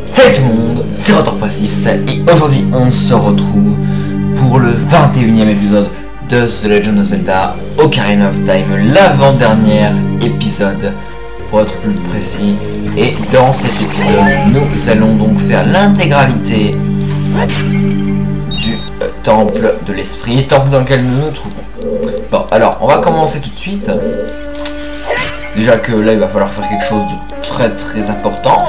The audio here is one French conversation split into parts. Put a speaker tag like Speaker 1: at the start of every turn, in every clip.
Speaker 1: Salut tout le monde, c'est Retour6 et aujourd'hui on se retrouve pour le 21e épisode de The Legend of Zelda Ocarina of Time, l'avant-dernier épisode pour être plus précis. Et dans cet épisode nous allons donc faire l'intégralité du temple de l'esprit, temple dans lequel nous nous trouvons. Bon, alors on va commencer tout de suite. Déjà que là il va falloir faire quelque chose de très important.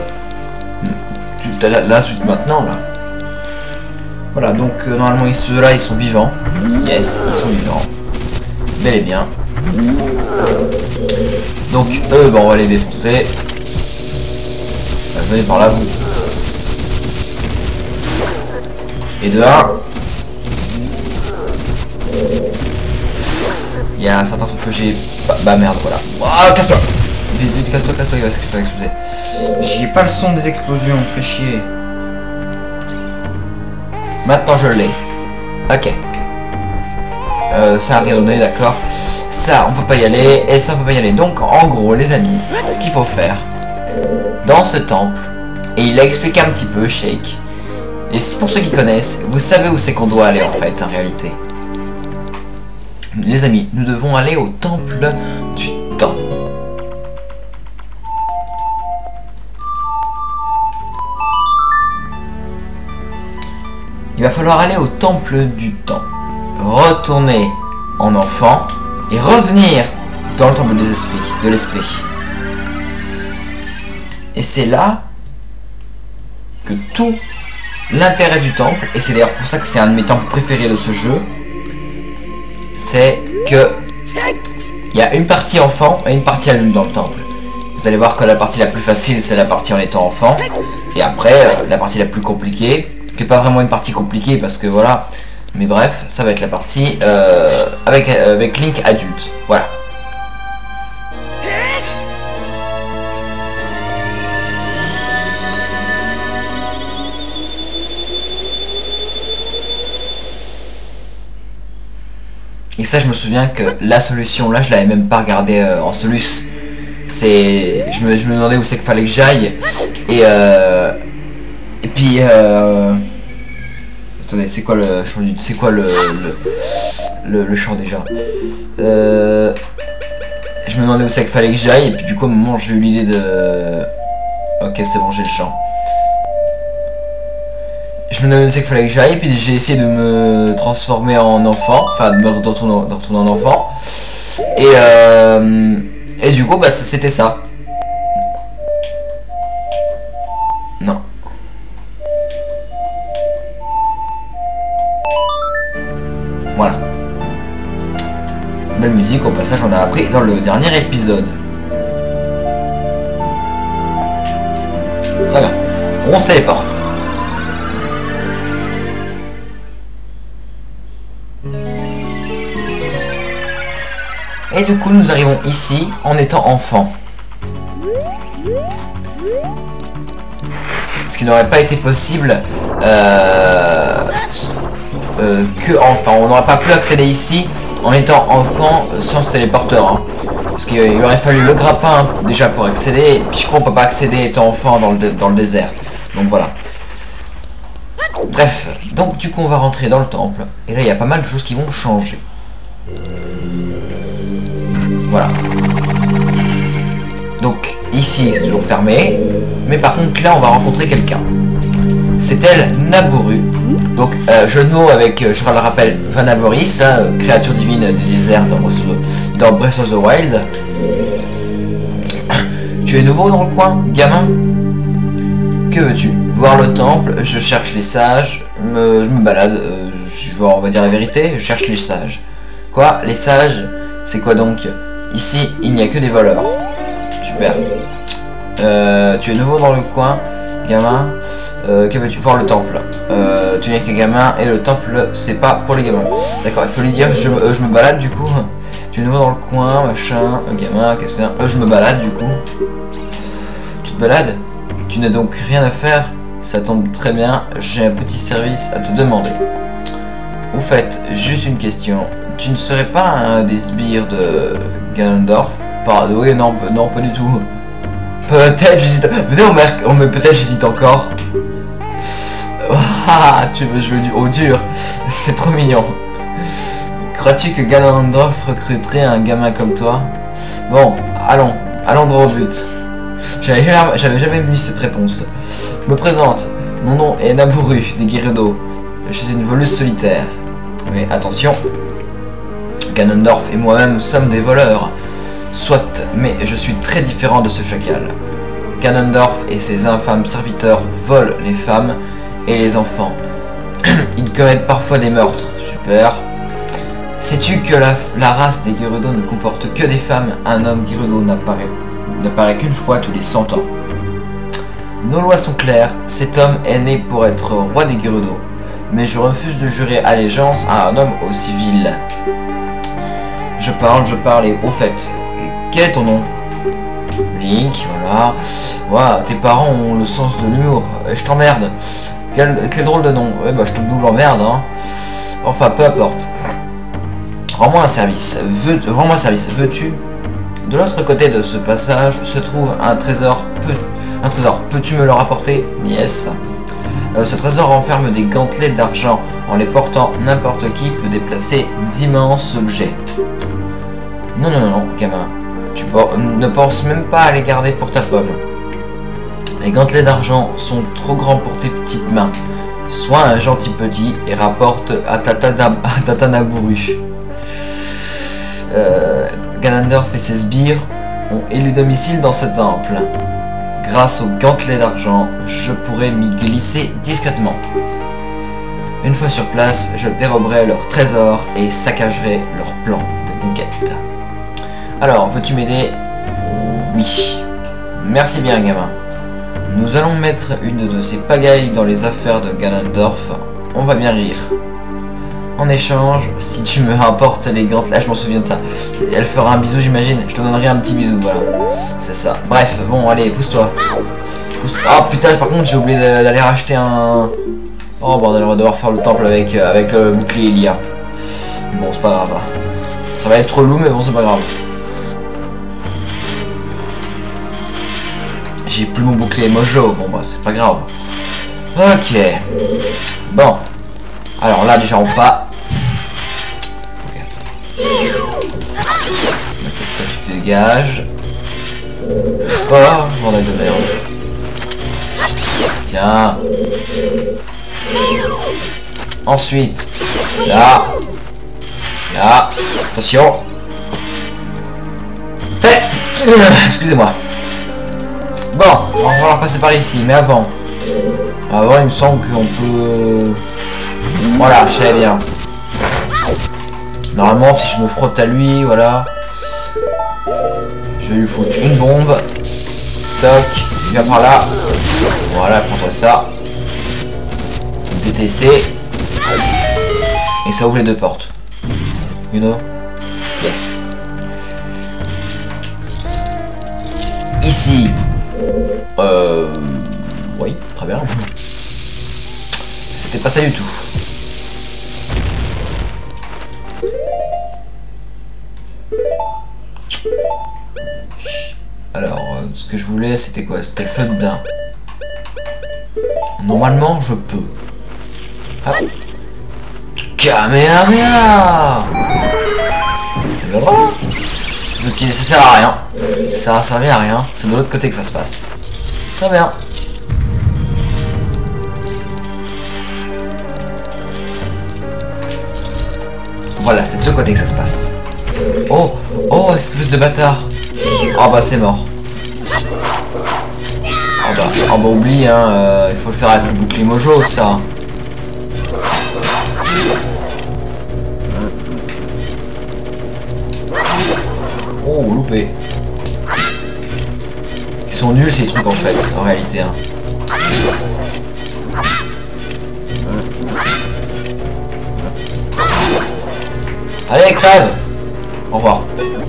Speaker 1: Là, maintenant là. Voilà, donc normalement ceux-là ils sont vivants. Yes, ils sont vivants. Bel et bien. Donc eux, on va les défoncer. Venez par là vous. Et de là. Il y a un certain truc que j'ai. Bah merde, voilà. Oh, casse-toi. Vite, casse-toi, il va exploser. J'ai pas le son des explosions, fait chier. Maintenant je l'ai. Ok. Ça a rien donné, d'accord. Ça, on peut pas y aller, et ça, on peut pas y aller. Donc, en gros, les amis, ce qu'il faut faire dans ce temple, et il a expliqué un petit peu, Shake. Et pour ceux qui connaissent, vous savez où c'est qu'on doit aller en fait, en réalité. Les amis, nous devons aller au temple du temps. Il va falloir aller au temple du temps, retourner en enfant et revenir dans le temple des esprits, de l'esprit. Et c'est là que tout l'intérêt du temple, et c'est d'ailleurs pour ça que c'est un de mes temples préférés de ce jeu, c'est que il y a une partie enfant et une partie adulte dans le temple. Vous allez voir que la partie la plus facile c'est la partie en étant enfant, et après la partie la plus compliquée, qui est pas vraiment une partie compliquée parce que voilà, mais bref, ça va être la partie avec Link adulte, voilà. Et ça, je me souviens que la solution, là, je l'avais même pas regardé en solus. C'est, je me demandais où c'est qu'il fallait que j'aille. Et puis, attendez, c'est quoi le champ du... C'est quoi le champ déjà? Je me demandais où c'est qu'il fallait que j'aille, et puis du coup, à un moment, j'ai eu l'idée de... Ok, c'est bon, j'ai le champ. Je me demandais où c'est qu'il fallait que j'aille, et puis j'ai essayé de me transformer en enfant, enfin, de retourner en enfant. Et du coup, bah, c'était ça. Non. Voilà. Belle musique, au passage, on a appris dans le dernier épisode. Très bien. On se téléporte. Et du coup, nous arrivons ici en étant enfant. Ce qui n'aurait pas été possible que enfant. On n'aurait pas pu accéder ici en étant enfant sans ce téléporteur. Hein. Parce qu'il aurait fallu le grappin déjà pour accéder. Et puis je crois qu'on peut pas accéder étant enfant dans le désert. Donc voilà. Bref, donc du coup on va rentrer dans le temple. Et là il y a pas mal de choses qui vont changer. Voilà. Donc ici c'est toujours fermé. Mais par contre là on va rencontrer quelqu'un. C'est elle, Nabooru. Donc jeu de mots avec, je le rappelle, Vanaboris, hein, créature divine des déserts dans Breath of the Wild. Tu es nouveau dans le coin, gamin? Que veux-tu? Voir le temple, je cherche les sages, je me balade, on va dire la vérité, je cherche les sages. Quoi? Les sages? C'est quoi donc? Ici, il n'y a que des voleurs. Super. Tu es nouveau dans le coin, gamin. Que veux-tu? Voir le temple. Tu n'es qu'un gamin et le temple, c'est pas pour les gamins. D'accord, il faut lui dire, je me balade du coup. Tu es nouveau dans le coin, machin, gamin, qu'est-ce que c'est? Je me balade du coup. Tu te balades? Tu n'as donc rien à faire? Ça tombe très bien, j'ai un petit service à te demander. Au fait, juste une question. Tu ne serais pas un des sbires de Ganondorf? Oui, non, pas du tout. Peut-être j'hésite. Venez peut-être j'hésite encore. Ah, tu veux jouer au dur. C'est trop mignon. Crois-tu que Ganondorf recruterait un gamin comme toi? Bon, allons droit au but. J'avais jamais vu cette réponse. Je me présente. Mon nom est Nabooru des Gerudo. Je suis une voleuse solitaire. Mais attention, Ganondorf et moi-même sommes des voleurs. Soit, mais je suis très différent de ce chacal. Ganondorf et ses infâmes serviteurs volent les femmes et les enfants. Ils commettent parfois des meurtres. Super. Sais-tu que la race des Gerudo ne comporte que des femmes? Un homme Gerudo n'apparaît qu'une fois tous les 100 ans. Nos lois sont claires. Cet homme est né pour être roi des Gerudo. Mais je refuse de jurer allégeance à un homme aussi vil. Je parle et au fait. Quel est ton nom? Link, voilà. Waouh, tes parents ont le sens de l'humour. Je t'emmerde. Quel drôle de nom. Ouais, bah je te double emmerde, hein. Enfin, peu importe. Rends-moi un service. Rends-moi service. Veux-tu? De l'autre côté de ce passage se trouve un trésor. Peux-tu me le rapporter? Yes. Ce trésor renferme des gantelets d'argent. En les portant, n'importe qui peut déplacer d'immenses objets. Non, gamin. Tu ne penses même pas à les garder pour ta pomme. Les gantelets d'argent sont trop grands pour tes petites mains. Sois un gentil petit et rapporte à Tata Nabooru. Ganondorf et ses sbires ont élu domicile dans ce temple. Grâce aux gantelets d'argent, je pourrais m'y glisser discrètement. Une fois sur place, je déroberai leur trésor et saccagerai leur plan de conquête. Alors, veux-tu m'aider? Oui. Merci bien, gamin. Nous allons mettre une de ces pagailles dans les affaires de Ganondorf. On va bien rire. En échange, si tu me rapportes les gantelets... Ah, je m'en souviens de ça. Elle fera un bisou, j'imagine. Je te donnerai un petit bisou, voilà. C'est ça. Bref, bon, allez, pousse-toi. Oh putain, par contre, j'ai oublié d'aller racheter un... Oh bordel, on va devoir faire le temple avec le bouclier Ilia. Bon, c'est pas grave. Ça va être relou, mais bon, c'est pas grave. J'ai plus mon bouclier Mojo. Bon, bah, c'est pas grave. Ok. Bon. Alors là, déjà, on va... Toi, tu te dégages. Oh, bordel de merde. Tiens. Ensuite, là. Attention. Excusez-moi. Bon, on va falloir passer par ici, mais avant, il me semble qu'on peut... Voilà, je sais bien. Normalement, si je me frotte à lui, voilà. Je vais lui foutre une bombe. Toc, viens par là. Voilà, prends-toi ça. DTC. Et ça ouvre les deux portes. You know? Yes. Ici. Oui, très bien. C'était pas ça du tout. Alors, ce que je voulais, c'était quoi? C'était le feu de daim. Normalement, je peux. Hop. Kamehameha. Ok, ça sert à rien. Ça servait à rien. C'est de l'autre côté que ça se passe. Très bien. Voilà, c'est de ce côté que ça se passe. Oh, espèce de bâtard. Oh bah c'est mort. Oh bah oublie hein, il faut le faire avec le bouclier Mojo ça. Oh loupé. Ils sont nuls ces trucs en fait, en réalité hein. Allez crève. Au revoir.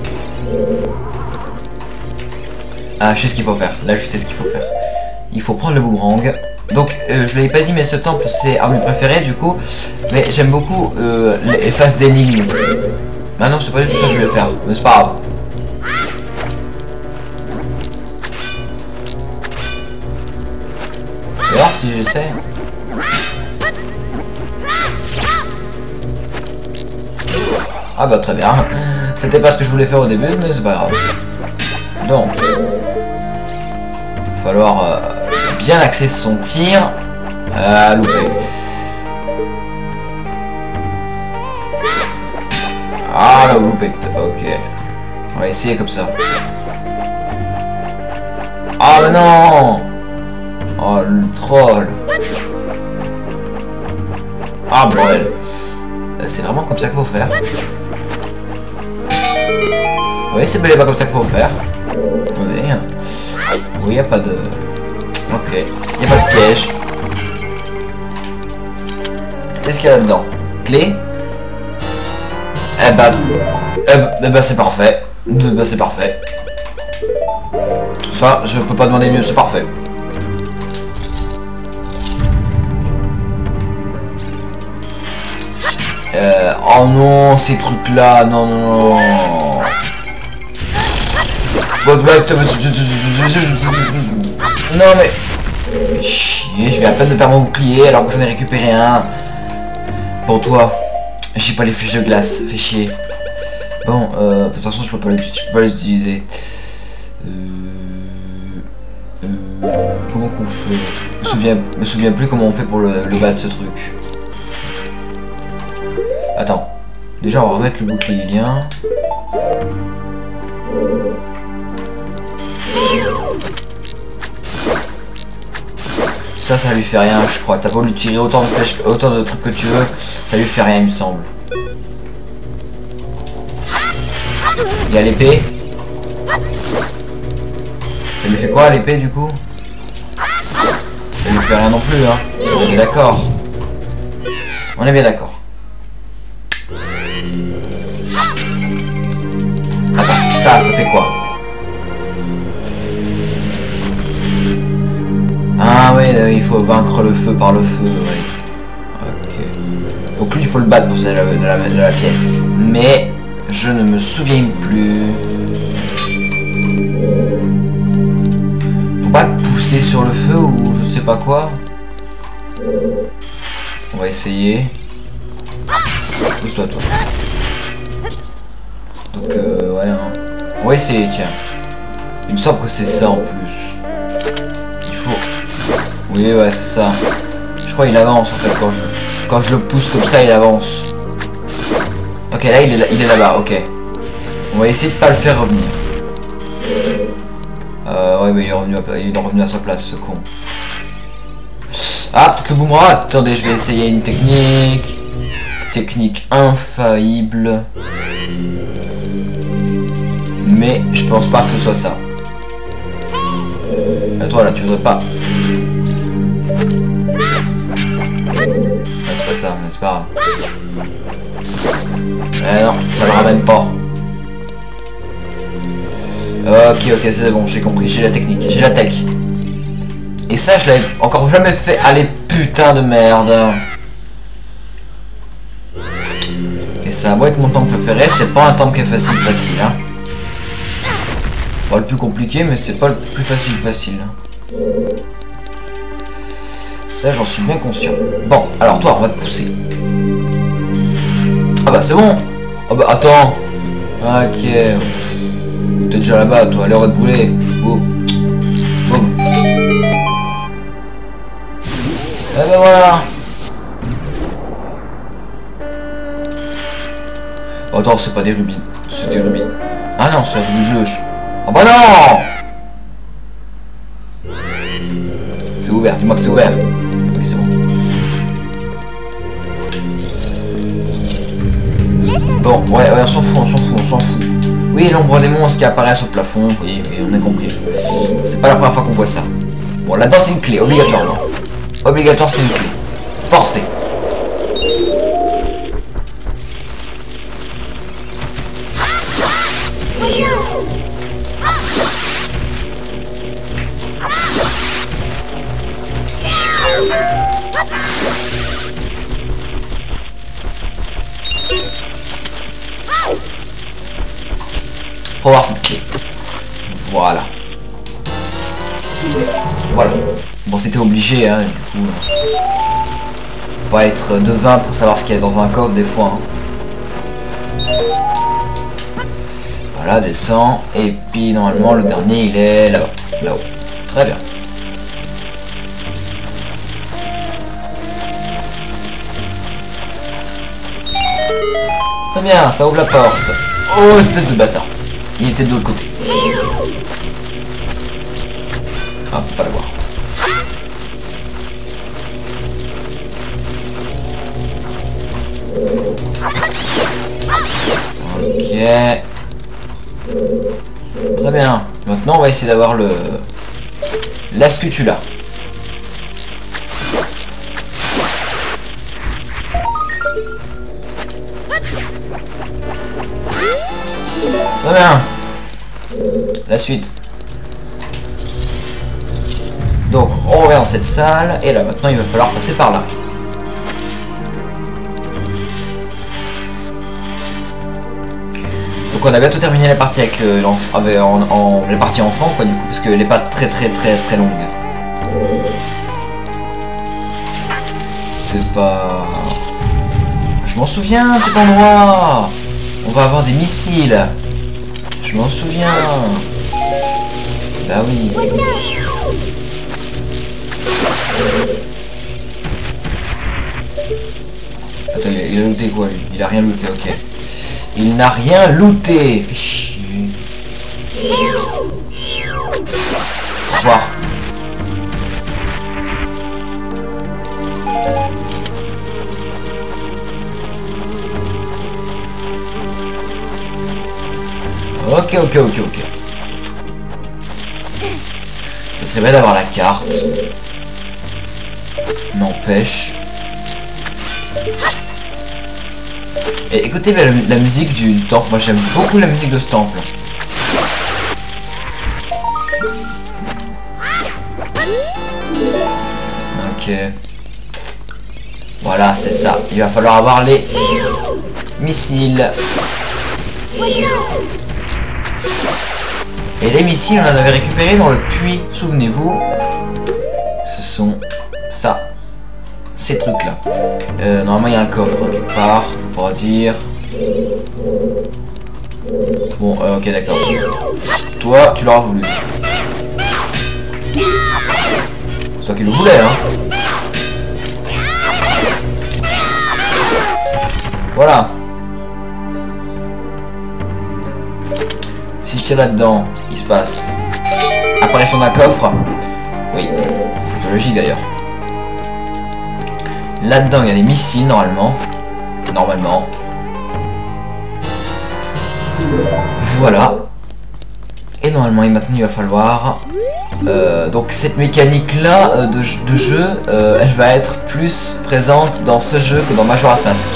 Speaker 1: Ah, je sais ce qu'il faut faire. Là, je sais ce qu'il faut faire. Il faut prendre le boomerang. Donc, je l'avais pas dit, mais ce temple, c'est un de mes préférés, du coup. Mais j'aime beaucoup les phases d'énigmes. Maintenant, c'est pas du tout ça que je vais faire. Mais c'est pas grave. mort si j'essaie. Ah bah très bien. C'était pas ce que je voulais faire au début, mais c'est pas grave. Donc, il va falloir bien axer son tir. Loupé. Ah là, loupé. Ok. On va essayer comme ça. Ah mais non. Oh le troll. Ah bordel. C'est vraiment comme ça qu'il faut faire. Oui, c'est bel et pas comme ça qu'il faut faire. Oui. Oui, y a pas de... Ok. Y a pas de piège. Qu'est-ce qu'il y a là-dedans? Clé? Eh bah c'est parfait. Bah c'est parfait. Ça, je peux pas demander mieux, c'est parfait. Oh non, ces trucs là, non, non, non. Non mais... Chier, je vais à peine de perdre mon bouclier alors que j'en ai récupéré un. Pour toi, j'ai pas les flèches de glace, fais chier. Bon, de toute façon je peux pas les utiliser. Comment qu'on fait? Je me souviens plus comment on fait pour le battre ce truc. Attends. Déjà on va remettre le bouclier lien. Ça lui fait rien je crois. T'as beau lui tirer autant de flèches, autant de trucs que tu veux, ça lui fait rien il me semble. Il y a l'épée. Ça lui fait quoi l'épée du coup? Ça lui fait rien non plus hein. On est bien d'accord. On est bien d'accord. Attends, ça fait quoi? Ah ouais, il faut vaincre le feu par le feu, ouais. Ok. Donc lui il faut le battre pour de la pièce. Mais je ne me souviens plus. Faut pas le pousser sur le feu ou je sais pas quoi. On va essayer. Pousse-toi toi. Donc ouais hein. On va essayer tiens. Il me semble que c'est ça en plus. Il faut... Oui ouais c'est ça. Je crois qu'il avance en fait quand je le pousse comme ça il avance. Ok là il est là-bas, ok. On va essayer de pas le faire revenir. Ouais mais il est revenu à sa place ce con. Ah peut-être que vous me attendez, je vais essayer une technique. Technique infaillible. Mais je pense pas que ce soit ça. Toi là tu voudrais pas. Ah, c'est pas ça, mais c'est pas grave. Non, ça le ramène pas. Ok, c'est bon, j'ai compris, j'ai la technique, j'ai la tech. Et ça, je l'avais encore jamais fait. Allez, putain de merde. Et ça va être mon temple préféré, c'est pas un temple qui est facile, hein. Pas le plus compliqué, mais c'est pas le plus facile. Ça, j'en suis bien conscient. Bon, alors toi, on va te pousser. Ah bah c'est bon. Ah bah attends. Ok. T'es déjà là-bas, toi. Allez, on va te brûler. Boum. Boum. Et ben voilà. Oh, attends, c'est pas des rubis. C'est des rubis. Ah non, c'est un rubis bleu. Oh bah non. C'est ouvert, dis-moi que c'est ouvert. Oui, c'est bon. Bon, ouais, on s'en fout. Oui, l'ombre des monstres qui apparaissent au plafond, oui, on a compris. C'est pas la première fois qu'on voit ça. Bon, là-dedans, c'est une clé, obligatoirement. Obligatoire, c'est une clé. Forcé. Faut voir cette clé. Voilà. Bon, c'était obligé, hein, du coup. Faut pas être devin pour savoir ce qu'il y a dans un coffre des fois. Hein. Voilà, descend. Et puis normalement le dernier il est là-bas. Là-haut. Très bien. Très bien, ça ouvre la porte. Oh, espèce de bâtard. Il était de l'autre côté. Ah, faut pas le voir. Ok. Très bien. Maintenant, on va essayer d'avoir la scutula. Très bien. La suite. Donc, on revient dans cette salle. Et là, maintenant, il va falloir passer par là. Donc on a bientôt terminé la partie avec la partie enfant quoi du coup parce qu'elle n'est pas très longue. C'est pas... Je m'en souviens cet endroit. On va avoir des missiles. Je m'en souviens. Bah oui. Attends, il a looté quoi lui? Il a rien looté, ok. Il n'a rien looté. Fais chier. Au revoir. Ok. Ça serait bien d'avoir la carte. N'empêche. Et écoutez la musique du temple, moi j'aime beaucoup la musique de ce temple. Ok. Voilà, c'est ça. Il va falloir avoir les missiles. Et les missiles, on en avait récupéré dans le puits, souvenez-vous. Ce sont ça. Ces trucs là. Normalement il y a un coffre hein, quelque part, faut pas dire. Bon, ok d'accord. Toi, tu l'auras voulu. C'est toi qui le voulais hein. Voilà. Si je tire là-dedans, il se passe. Apparition d'un coffre. Oui, c'est logique d'ailleurs. Là-dedans, il y a des missiles, normalement. Voilà. Et normalement, maintenant, il va falloir... donc, cette mécanique-là de jeu, elle va être plus présente dans ce jeu que dans Majora's Mask.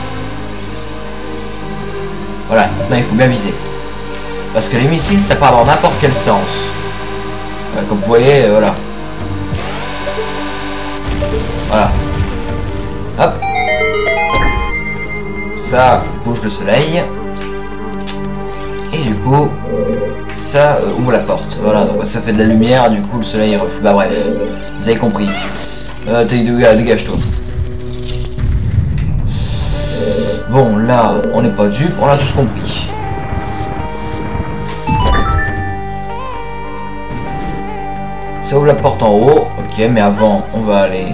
Speaker 1: Voilà, maintenant, il faut bien viser. Parce que les missiles, ça part dans n'importe quel sens. Comme vous voyez, voilà. Voilà. Hop. Ça bouge le soleil. Et du coup, ça ouvre la porte. Voilà, donc ça fait de la lumière, du coup le soleil reflète. Bah bref, vous avez compris. Dégage-toi. Bon, là, on n'est pas dupe, on a tous compris. Ça ouvre la porte en haut. Ok, mais avant, on va aller...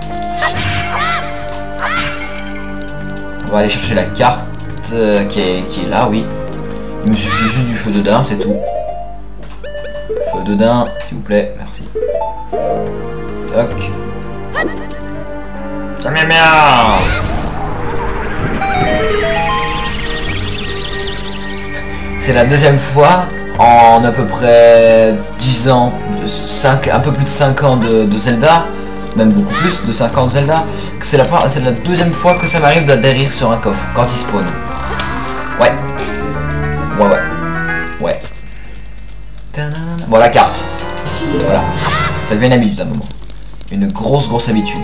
Speaker 1: On va aller chercher la carte qui est là, oui. Il me suffit juste du feu de daim, c'est tout. Feu de daim, s'il vous plaît, merci. Toc. Ça m'aime bien. C'est la deuxième fois en à peu près 10 ans, un peu plus de 5 ans de Zelda, même beaucoup plus de 5 ans de Zelda, que c'est la deuxième fois que ça m'arrive d'atterrir sur un coffre quand il spawn. Ouais. Bon, la carte. Voilà. Ça devient une habitude à un moment. Une grosse habitude.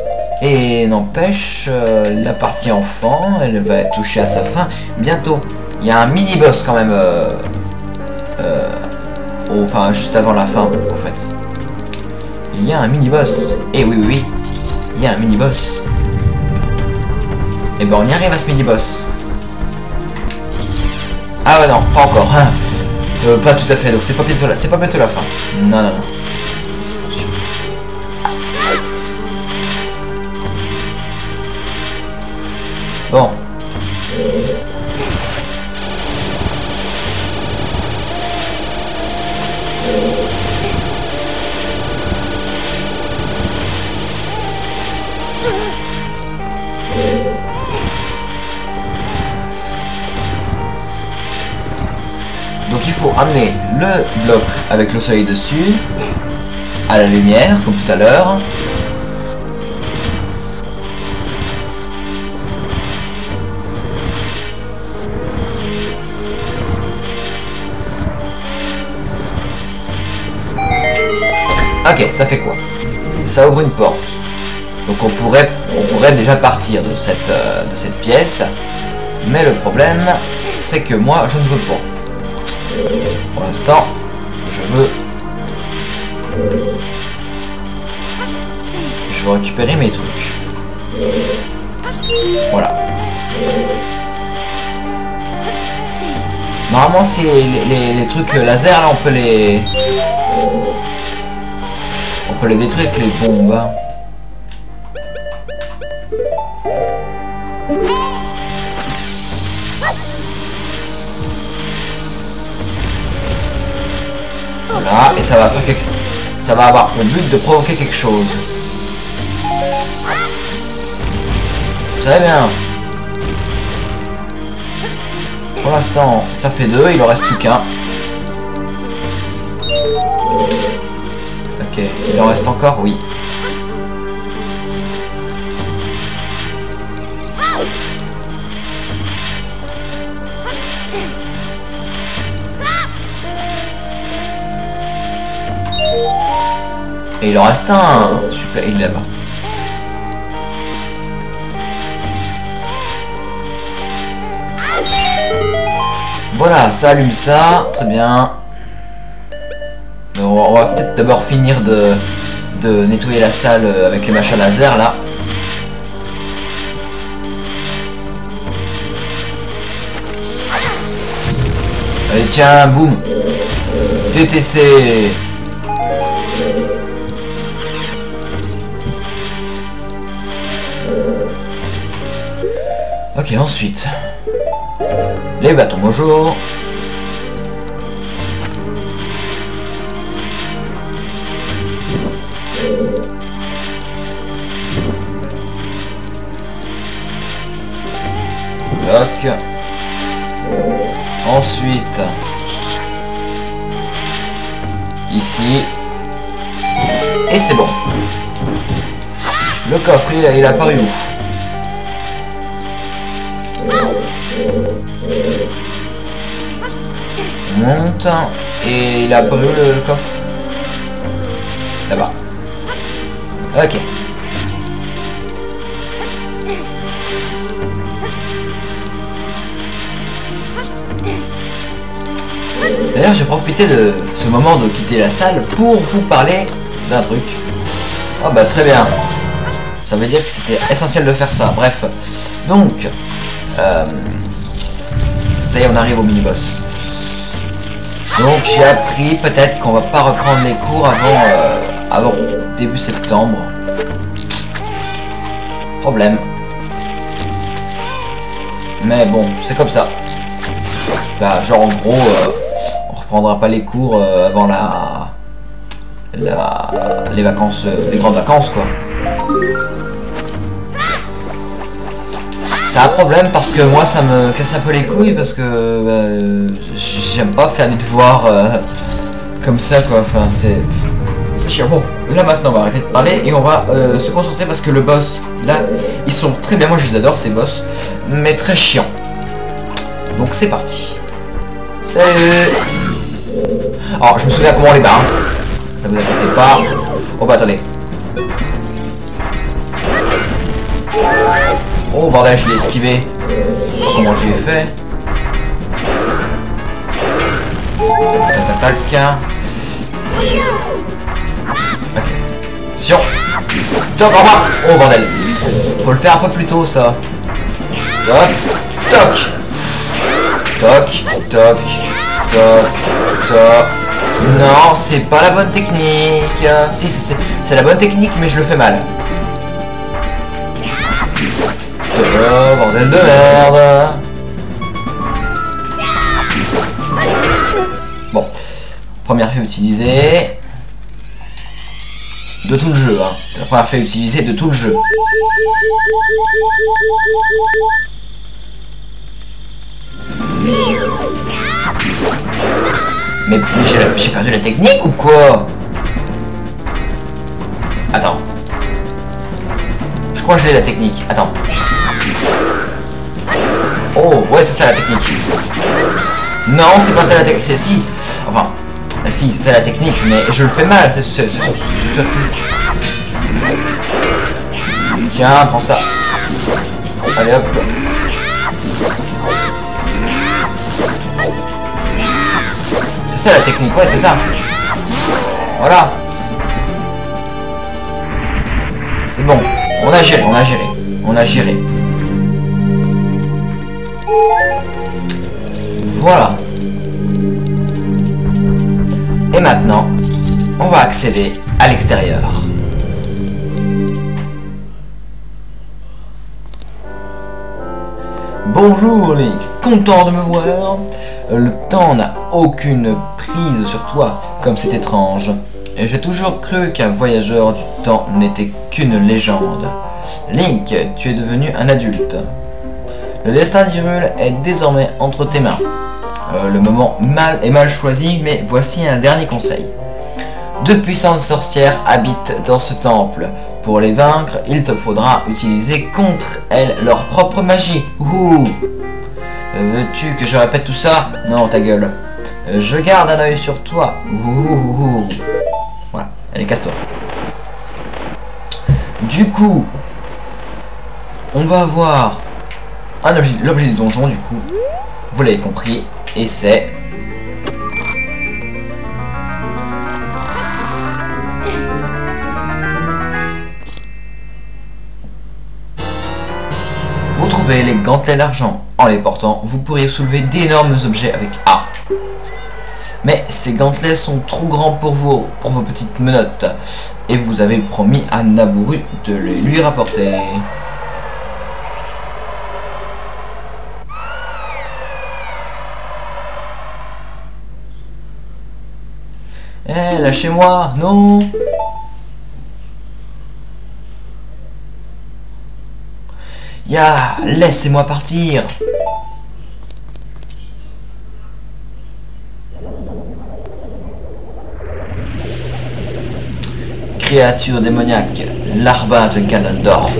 Speaker 1: Et n'empêche, la partie enfant, elle va toucher à sa fin bientôt. Il y a un mini-boss quand même. Enfin, juste avant la fin, en fait. Il y a un mini-boss. Et oui, oui, oui. Il y a un mini-boss. Et ben, on y arrive à ce mini-boss. Ah ouais, non, pas encore. Pas tout à fait. Donc, c'est pas bientôt la fin. Non, non, non. Bon. Donc il faut amener le bloc avec le soleil dessus à la lumière, comme tout à l'heure. Ok, ça fait quoi? Ça ouvre une porte. Donc on pourrait déjà partir de cette pièce. Mais le problème, c'est que moi, je ne veux pas. Pour l'instant, je veux récupérer mes trucs. Voilà. Normalement, c'est les trucs laser, là, on peut les détruire avec les bombes. Hein. Voilà, et ça va faire ça va avoir le but de provoquer quelque chose. Très bien. Pour l'instant, ça fait 2, il en reste plus qu'un. Ok, il en reste encore, oui. Et il en reste un. Super, il est là-bas. Voilà, ça allume ça. Très bien. On va peut-être d'abord finir de nettoyer la salle avec les machins laser là. Allez, tiens, boum. TTC. Ok, ensuite, les bâtons bonjour. Toc. Ensuite, ici. Et c'est bon. Le coffre, il a apparu où? On monte et il a brûlé le coffre là-bas. Ok. D'ailleurs, j'ai profité de ce moment de quitter la salle pour vous parler d'un truc. Oh bah très bien. Ça veut dire que c'était essentiel de faire ça. Bref. Donc, ça y est, on arrive au mini-boss. Donc j'ai appris peut-être qu'on va pas reprendre les cours avant début septembre. Problème. Mais bon, c'est comme ça. Bah, genre en gros, on reprendra pas les cours avant les vacances, les grandes vacances quoi. C'est un problème parce que moi ça me casse un peu les couilles parce que j'aime pas faire des devoirs comme ça quoi, enfin c'est chiant. Bon, là maintenant on va arrêter de parler et on va se concentrer parce que le boss, là, ils sont très bien, moi je les adore ces boss, mais très chiants. Donc c'est parti. Salut. Alors je me souviens comment on les bat, hein. Ne vous inquiétez pas. Oh bah attendez. Oh bordel, je l'ai esquivé. Je sais pas comment j'ai fait. Tac, tac, tac, tac. Ok. Attention. Toc, au revoir. Oh bordel. Faut le faire un peu plus tôt ça. Toc. Toc. Toc. Toc. Toc. Toc. Non, c'est pas la bonne technique. Si, c'est la bonne technique, mais je le fais mal. Oh, bordel de merde. Bon, première fée utilisée de tout le jeu, hein. La première fée utilisée de tout le jeu. Mais j'ai perdu la technique ou quoi? Attends. Je crois que j'ai la technique. Attends. Oh, ouais, c'est ça la technique. Non, c'est pas ça la technique. Si. Enfin, si, c'est la technique, mais je le fais mal. C'est tiens, prends ça. Allez hop. C'est ça la technique, ouais, c'est ça. Voilà. C'est bon. On a géré, on a géré. On a géré. Voilà. Et maintenant, on va accéder à l'extérieur. Bonjour Link, content de me voir. Le temps n'a aucune prise sur toi, comme c'est étrange. Et j'ai toujours cru qu'un voyageur du temps n'était qu'une légende. Link, tu es devenu un adulte. Le destin d'Hyrule est désormais entre tes mains. Le moment est mal choisi, mais voici un dernier conseil. Deux puissantes sorcières habitent dans ce temple. Pour les vaincre, il te faudra utiliser contre elles leur propre magie. Ouh. Veux-tu que je répète tout ça? Non, ta gueule. Je garde un œil sur toi. Ouh. Voilà, allez, casse-toi. Du coup, on va avoir l'objet du donjon, du coup. Vous l'avez compris, et c'est... Vous trouvez les gantelets d'argent. En les portant, vous pourriez soulever d'énormes objets avec A. Mais ces gantelets sont trop grands pour vos petites menottes. Et vous avez promis à Nabooru de les lui rapporter. Eh, lâchez-moi, non! Ya, laissez-moi partir! Créature démoniaque, l'Arbin de Ganondorf.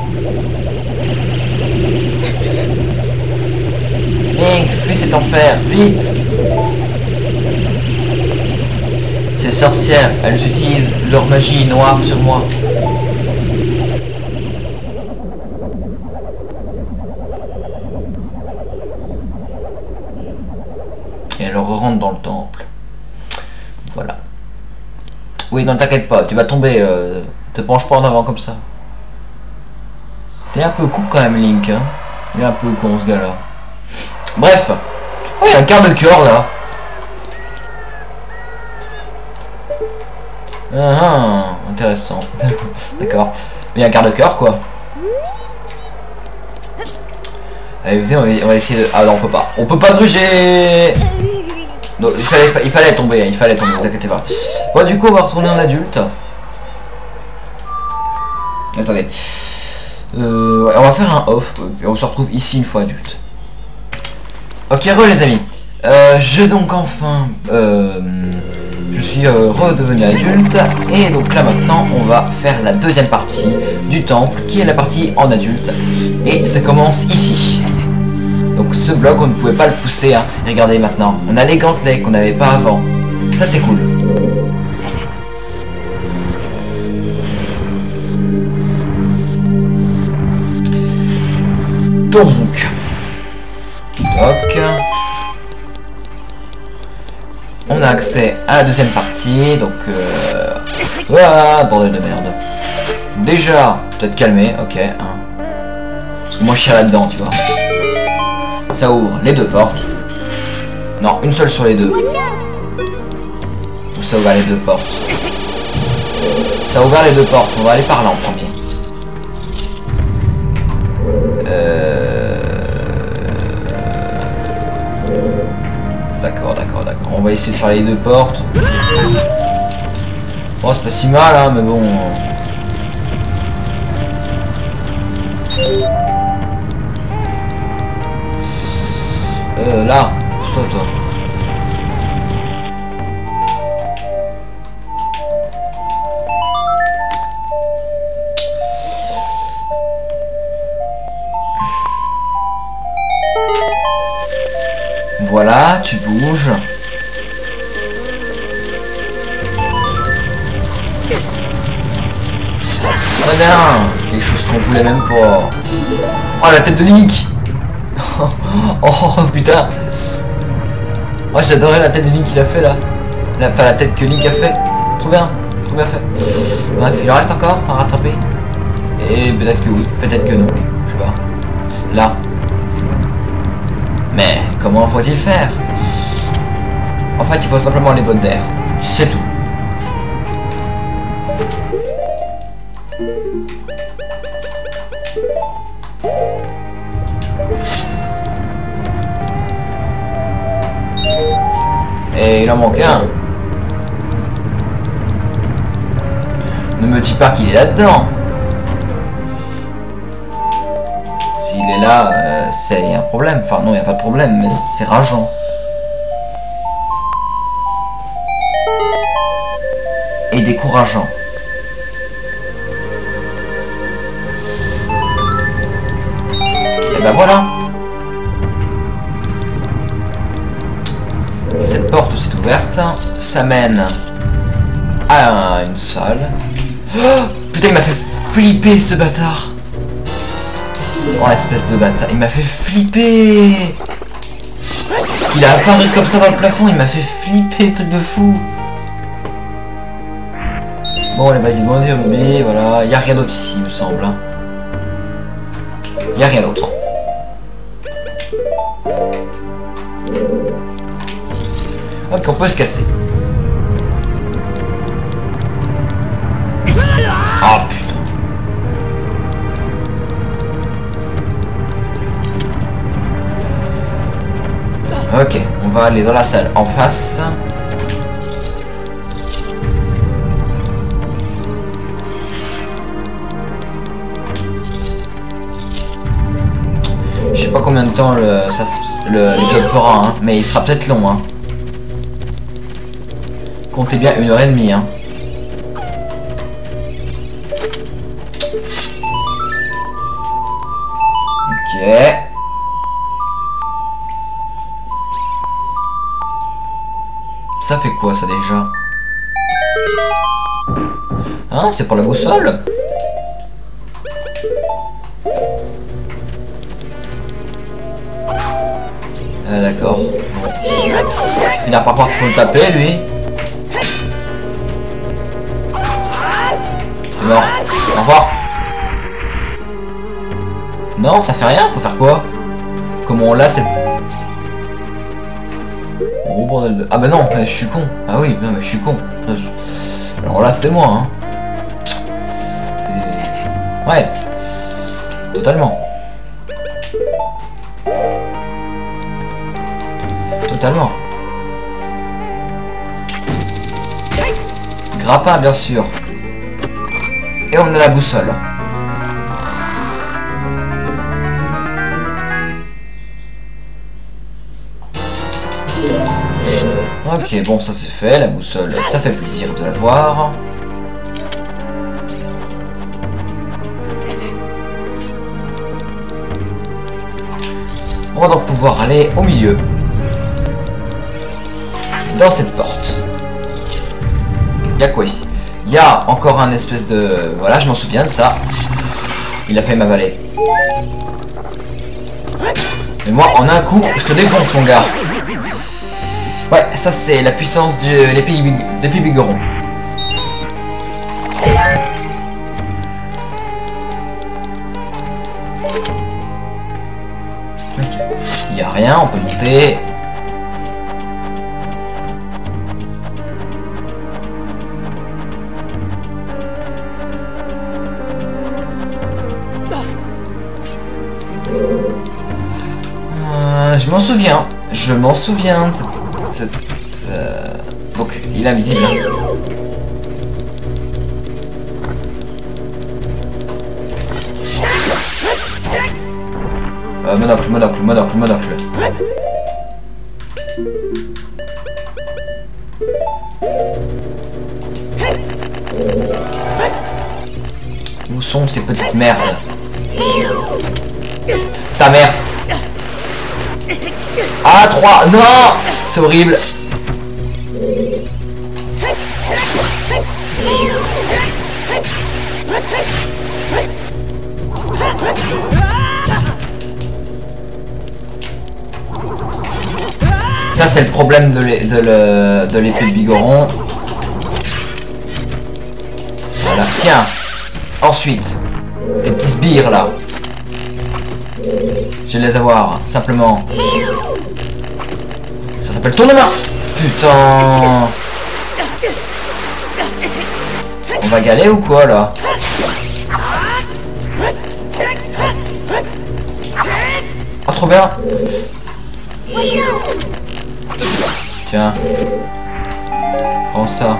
Speaker 1: Link, fuis cet enfer, vite! Ces sorcières, elles utilisent leur magie noire sur moi. Et elles rentrent dans le temple. Voilà. Oui, non, t'inquiète pas, tu vas tomber. Te penche pas en avant comme ça. T'es un peu con quand même, Link. Hein. Il est un peu con ce gars-là. Bref. Oh, il y a un quart de cœur là. Intéressant. D'accord. Il y a un quart de cœur quoi. Allez, venez, on va essayer de... Ah non, on peut pas. On peut pas gruger. Donc, il fallait tomber, ne vous inquiétez pas. Bon, du coup, on va retourner en adulte. Attendez. Ouais, on va faire un off, et on se retrouve ici une fois adulte. Ok, les amis. J'ai donc enfin... je suis redevenu adulte, et donc là maintenant, on va faire la deuxième partie du temple, qui est la partie en adulte. Et ça commence ici. Donc ce bloc, on ne pouvait pas le pousser, hein. Regardez maintenant, on a les gantelets qu'on n'avait pas avant. Ça c'est cool. Donc, toc. on a accès à la deuxième partie, donc voilà, bordel de merde. Déjà, peut-être calmer, ok, hein. Parce que moi je suis là-dedans, tu vois. Ça ouvre les deux portes. Non, une seule sur les deux. Donc ça ouvre les deux portes. Ça ouvre les deux portes, on va aller par là en premier. D'accord, d'accord, d'accord. On va essayer de faire les deux portes. Bon, c'est pas si mal, hein, mais bon. Là, soit toi. Voilà, tu bouges. Très bien. Quelque chose qu'on voulait même pas. Oh, la tête de Link. Oh putain. Oh, j'adorais la tête de Link qu'il a fait là. Enfin, la tête que Link a fait. Trop bien fait. Bref, il en reste encore à rattraper. Et peut-être que oui, peut-être que non. Je sais pas. Là. Mais comment faut-il faire? En fait, il faut simplement les bottes d'air. C'est tout. Et il en manque un. Ne me dis pas qu'il est là-dedans. S'il est là, c'est un problème. Enfin non, il n'y a pas de problème, mais c'est rageant. Et décourageant. Et ben voilà. Cette porte s'est ouverte. Ça mène à une salle. Oh, putain, il m'a fait flipper ce bâtard. Oh, espèce de bâtard. Il m'a fait flipper. Il a apparu comme ça dans le plafond. Il m'a fait flipper, truc de fou. Bon, allez, vas-y, bon, mais voilà. Il n'y a rien d'autre ici, il me semble. Il n'y a rien d'autre. Ok, on peut se casser. Oh putain. Ok, on va aller dans la salle en face. Je sais pas combien de temps l'épisode fera, hein, mais il sera peut-être long. Hein. Comptez bien 1h30. Hein. Ok. Ça fait quoi ça déjà? Hein, c'est pour la boussole? Ah d'accord. Il n'a pas peur de me taper lui. T'es mort. Au revoir. Non, ça fait rien, faut faire quoi? Comment on l'a cette... Oh bordel de... Ah bah non, je suis con. Ah oui, non mais je suis con. Alors là c'est moi hein. C'est... Ouais. Totalement. Totalement. Grappin bien sûr. Et on a la boussole. Ok, bon ça c'est fait, la boussole, ça fait plaisir de la voir. On va donc pouvoir aller au milieu. Dans cette porte. Il y a quoi ici? Il y a encore un espèce de... Voilà, je m'en souviens de ça. Il a failli m'avaler. Mais moi, en un coup, je te défonce, mon gars. Ouais, ça c'est la puissance de l'épée bigoron. Ok. Il n'y a rien, on peut monter. Je m'en souviens de donc il est invisible. Monocle. Où sont ces petites merdes? Ta mère! Ah, 3! Non! C'est horrible! Ça, c'est le problème de l'épée de Bigoron. Voilà, tiens! Ensuite, tes petits sbires là. Je vais les avoir, simplement. Ça s'appelle tournement. Putain. On va galer ou quoi là? Oh trop bien. Tiens. Prends ça.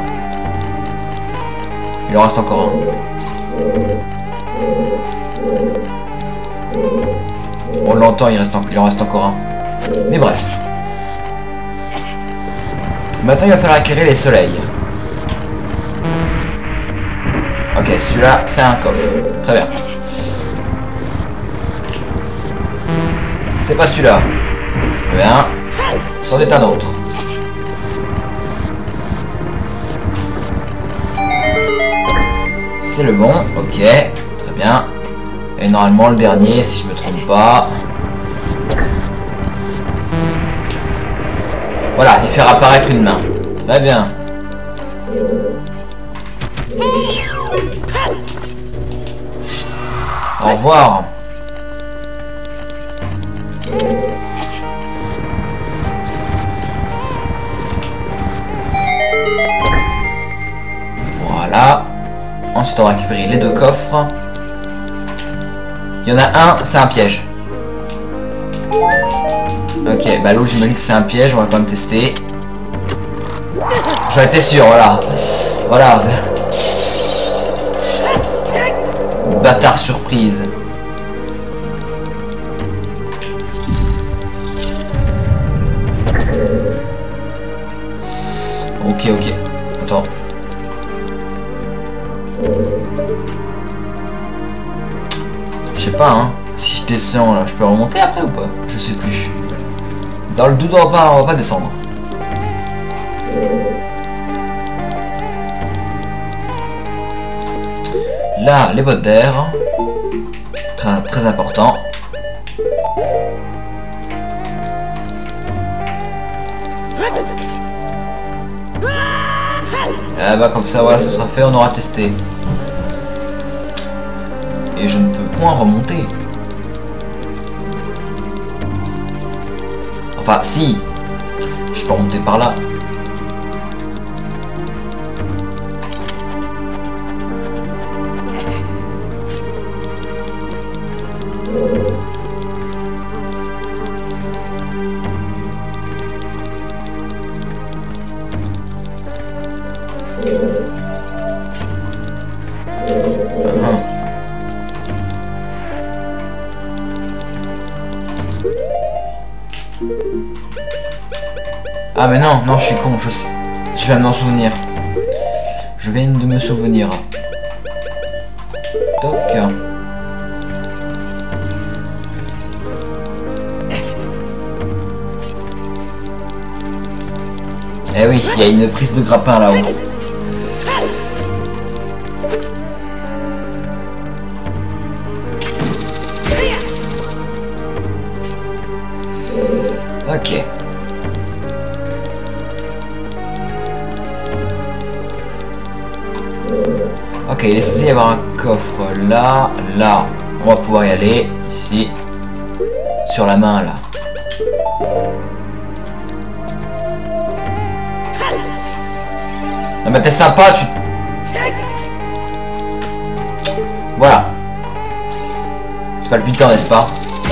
Speaker 1: Il en reste encore un. On l'entend, il en reste encore un. Mais bref. Maintenant il va falloir acquérir les soleils. Ok, celui-là c'est un coffre. Très bien. C'est pas celui-là. Très bien. C'en est un autre. C'est le bon, ok, très bien. Et normalement le dernier, si je me trompe pas. Voilà, et faire apparaître une main. Très bien. Au revoir. Voilà. Ensuite on va récupérer les deux coffres. Il y en a un, c'est un piège. Ok, bah l'autre j'imagine que c'est un piège, on va quand même tester. J'en étais sûr, voilà. Voilà. Bâtard surprise. Ok. Attends. Je sais pas, hein. Si je descends là, je peux remonter après ou pas? Je sais plus. Dans le doute, on va pas descendre. Là, les bottes d'air. Très important. Ah bah comme ça, voilà, ça sera fait, on aura testé. Et je ne peux point remonter. Enfin, si. Je peux remonter par là. Ah mais non, je suis con, je sais. Je viens de m'en souvenir. Je viens de me souvenir. Toc. Eh oui, il y a une prise de grappin là-haut. Ok. Ok, il est censé y avoir un coffre là, là. On va pouvoir y aller, ici. Sur la main, là. Ah bah t'es sympa, tu... Voilà. C'est pas le putain, n'est-ce pas?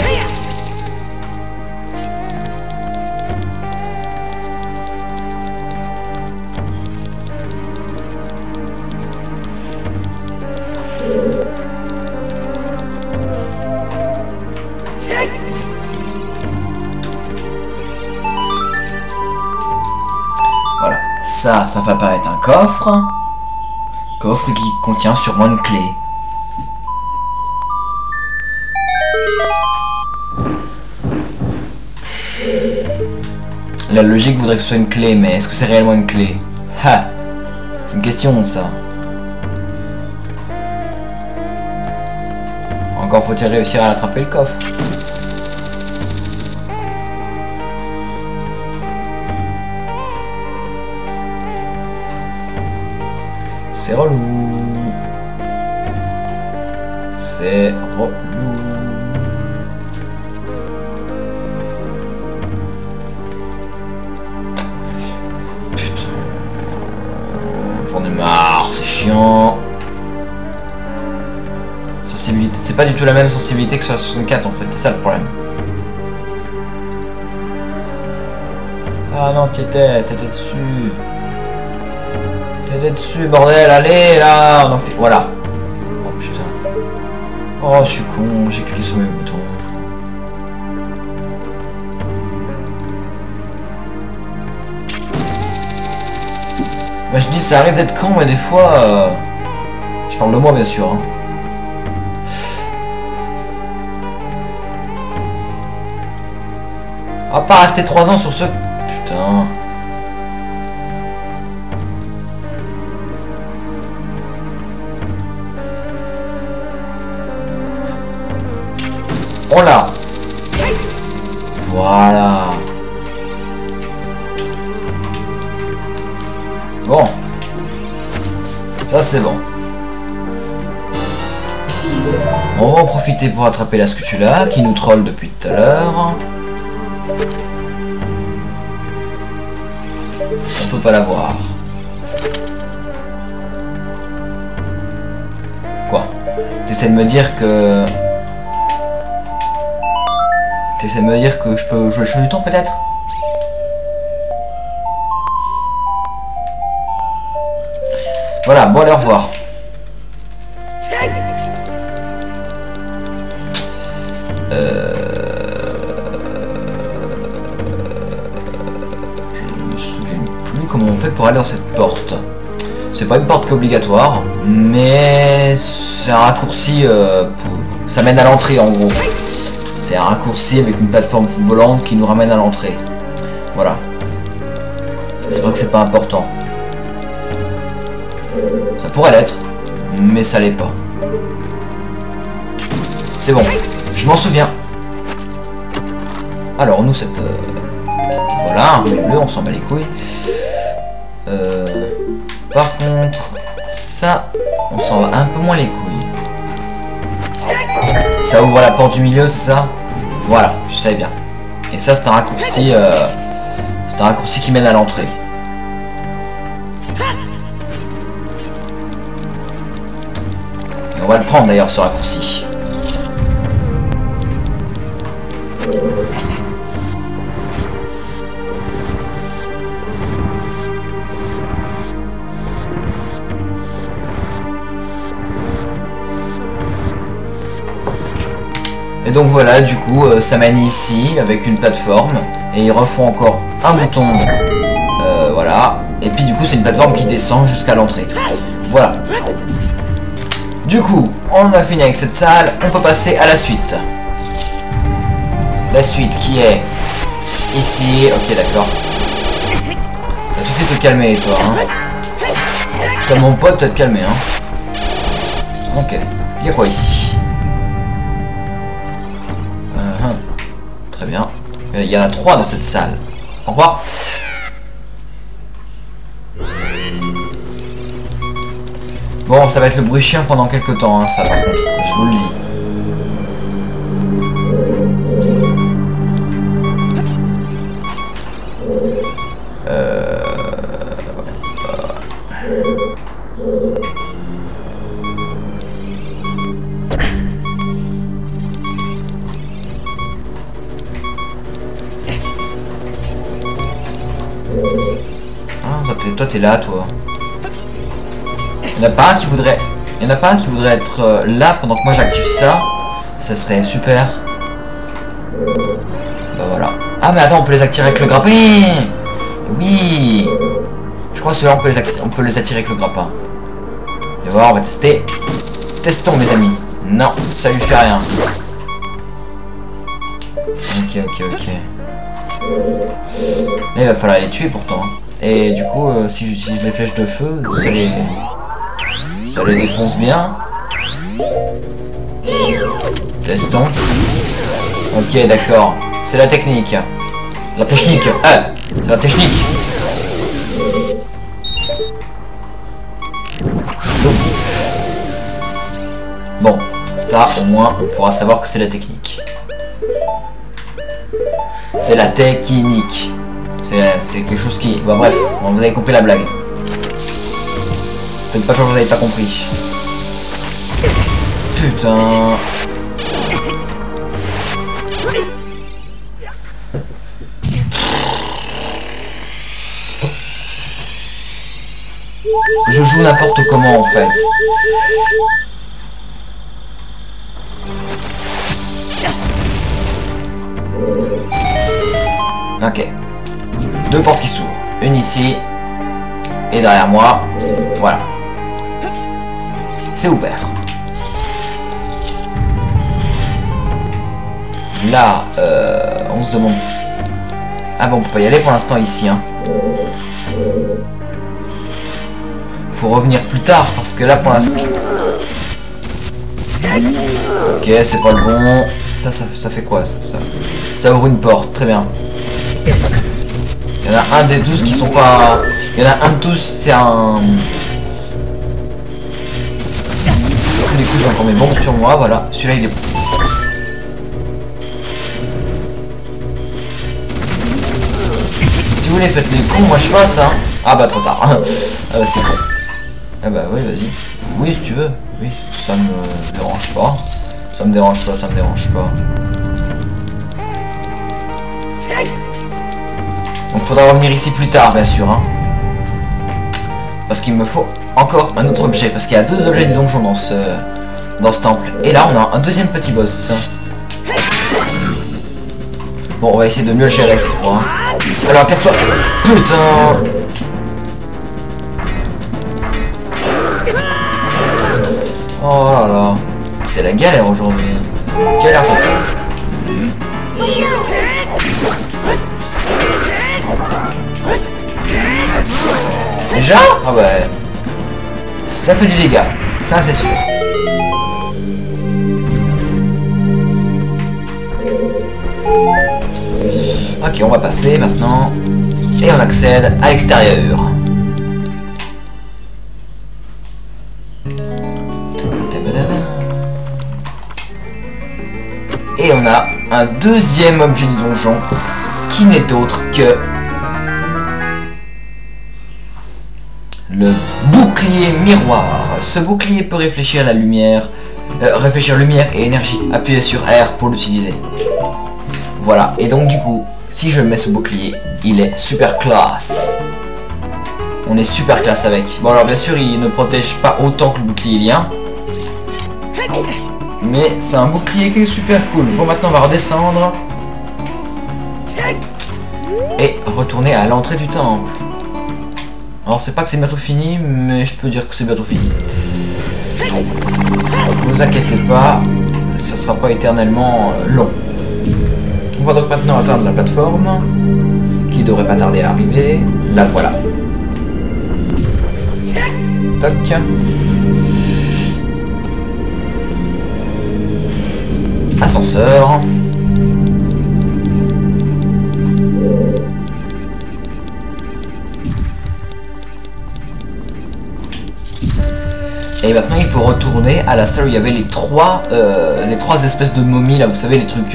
Speaker 1: Voilà. Ça va apparaître un coffre. Coffre qui contient sûrement une clé. La logique voudrait que ce soit une clé, mais est-ce que c'est réellement une clé? Ha! C'est une question, ça. Encore faut-il réussir à attraper le coffre. C'est relou. C'est relou. J'en ai marre, c'est chiant. Sensibilité, c'est pas du tout la même sensibilité que sur la 64 en fait, c'est ça le problème. Ah non, t'étais dessus. T'étais dessus, bordel, allez là, on en fait. Voilà. Oh putain. Oh, je suis con, j'ai cliqué sur mes boutons. Bah, je dis ça arrive d'être con, mais des fois je parle de moi bien sûr hein. On va pas rester 3 ans sur ce... Putain. On l'a. Voilà. Bon, ça c'est bon. On va en profiter pour attraper la Scutula qui nous troll depuis tout à l'heure. On peut pas la voir. Quoi? T'essaies de me dire que... T'essaies de me dire que je peux jouer le champ du temps peut-être? Voilà, bon allez, au revoir. Je ne me souviens plus comment on fait pour aller dans cette porte. C'est pas une porte qui est obligatoire, mais c'est un raccourci ça mène à l'entrée en gros. C'est un raccourci avec une plateforme volante qui nous ramène à l'entrée. Voilà. C'est vrai que c'est pas important. Ça pourrait l'être, mais ça l'est pas. C'est bon, je m'en souviens. Alors nous cette... voilà, un bleu, on s'en bat les couilles. Par contre, ça, on s'en va un peu moins les couilles. Ça ouvre la porte du milieu, c'est ça? Voilà, je savais bien. Et ça c'est un raccourci qui mène à l'entrée. Et on va le prendre d'ailleurs ce raccourci. Et donc voilà, du coup, ça mène ici avec une plateforme et ils refont encore un bouton, voilà. Et puis du coup, c'est une plateforme qui descend jusqu'à l'entrée. Voilà. Du coup, on a fini avec cette salle, on peut passer à la suite. La suite qui est ici. Ok, d'accord. T'as tout été te calmer, toi. Hein. Toi, mon pote, t'as te calmer. Hein. Ok. Il y a quoi ici? Très bien. Il y en a 3 dans cette salle. Au revoir. Bon, ça va être le bruit chien pendant quelques temps, hein, ça par contre, je vous le dis. Toi t'es là, toi. Il n'y en a pas un qui voudrait être là pendant que moi j'active ça. Ça serait super. Bah voilà. Ah mais attends, on peut les attirer avec le grappin. Oui. Je crois que ceux-là on peut les attirer avec le grappin. Et voir, on va tester. Testons mes amis. Non, ça lui fait rien. Ok. Là il va falloir les tuer pourtant. Et du coup, si j'utilise les flèches de feu, ça les défonce bien. Testons. Ok, d'accord. C'est la technique. La technique. Ah, c'est la technique. Bon, ça au moins, on pourra savoir que c'est la technique. C'est la technique. C'est quelque chose qui... Bon bref, vous avez compris la blague. Faites pas genre que vous n'avez pas compris. Putain. Je joue n'importe comment en fait. Ok. Deux portes qui s'ouvrent. Une ici. Et derrière moi. Voilà. C'est ouvert. Là, on se demande... Ah bon, on peut pas y aller pour l'instant ici, hein. Faut revenir plus tard, parce que là, pour l'instant... Ok, c'est pas le bon. Ça fait quoi, ça ouvre une porte, très bien. Il y en a un des 12 qui sont pas... Il y en a un de tous, c'est un... Du coup, j'ai encore mes bombes sur moi, voilà. Celui-là, il est... Si vous voulez, faites les cons, moi je passe, hein. Ah bah, trop tard. Ah bah, c'est bon. Ah bah, oui, vas-y. Oui, si tu veux. Oui, ça me dérange pas. Ça me dérange pas, ça me dérange pas. Donc faudra revenir ici plus tard, bien sûr, hein. Parce qu'il me faut encore un autre objet, parce qu'il y a deux objets du donjon dans ce temple. Et là, on a un deuxième petit boss. Bon, on va essayer de mieux le gérer cette fois. Hein. Alors, casse-toi. Putain. Oh là là. C'est la galère aujourd'hui. Galère totale. Déjà? Ah ouais. Ça fait du dégât. Ça c'est sûr. Ok, on va passer maintenant. Et on accède à l'extérieur. Et on a un deuxième objet du donjon qui n'est autre que le bouclier miroir. Ce bouclier peut réfléchir la lumière, lumière et énergie. Appuyez sur R pour l'utiliser. Voilà, et donc du coup, si je mets ce bouclier, il est super classe. On est super classe avec. Bon alors bien sûr, il ne protège pas autant que le bouclier lien. Mais c'est un bouclier qui est super cool. Bon, maintenant on va redescendre. Et retourner à l'entrée du temple. Alors c'est pas que c'est bientôt fini, mais je peux dire que c'est bientôt fini. Ne vous inquiétez pas, ça sera pas éternellement long. On va donc maintenant atteindre la plateforme, qui devrait pas tarder à arriver. La voilà. Toc. Ascenseur. Et maintenant il faut retourner à la salle où il y avait les trois espèces de momies là, vous savez, les trucs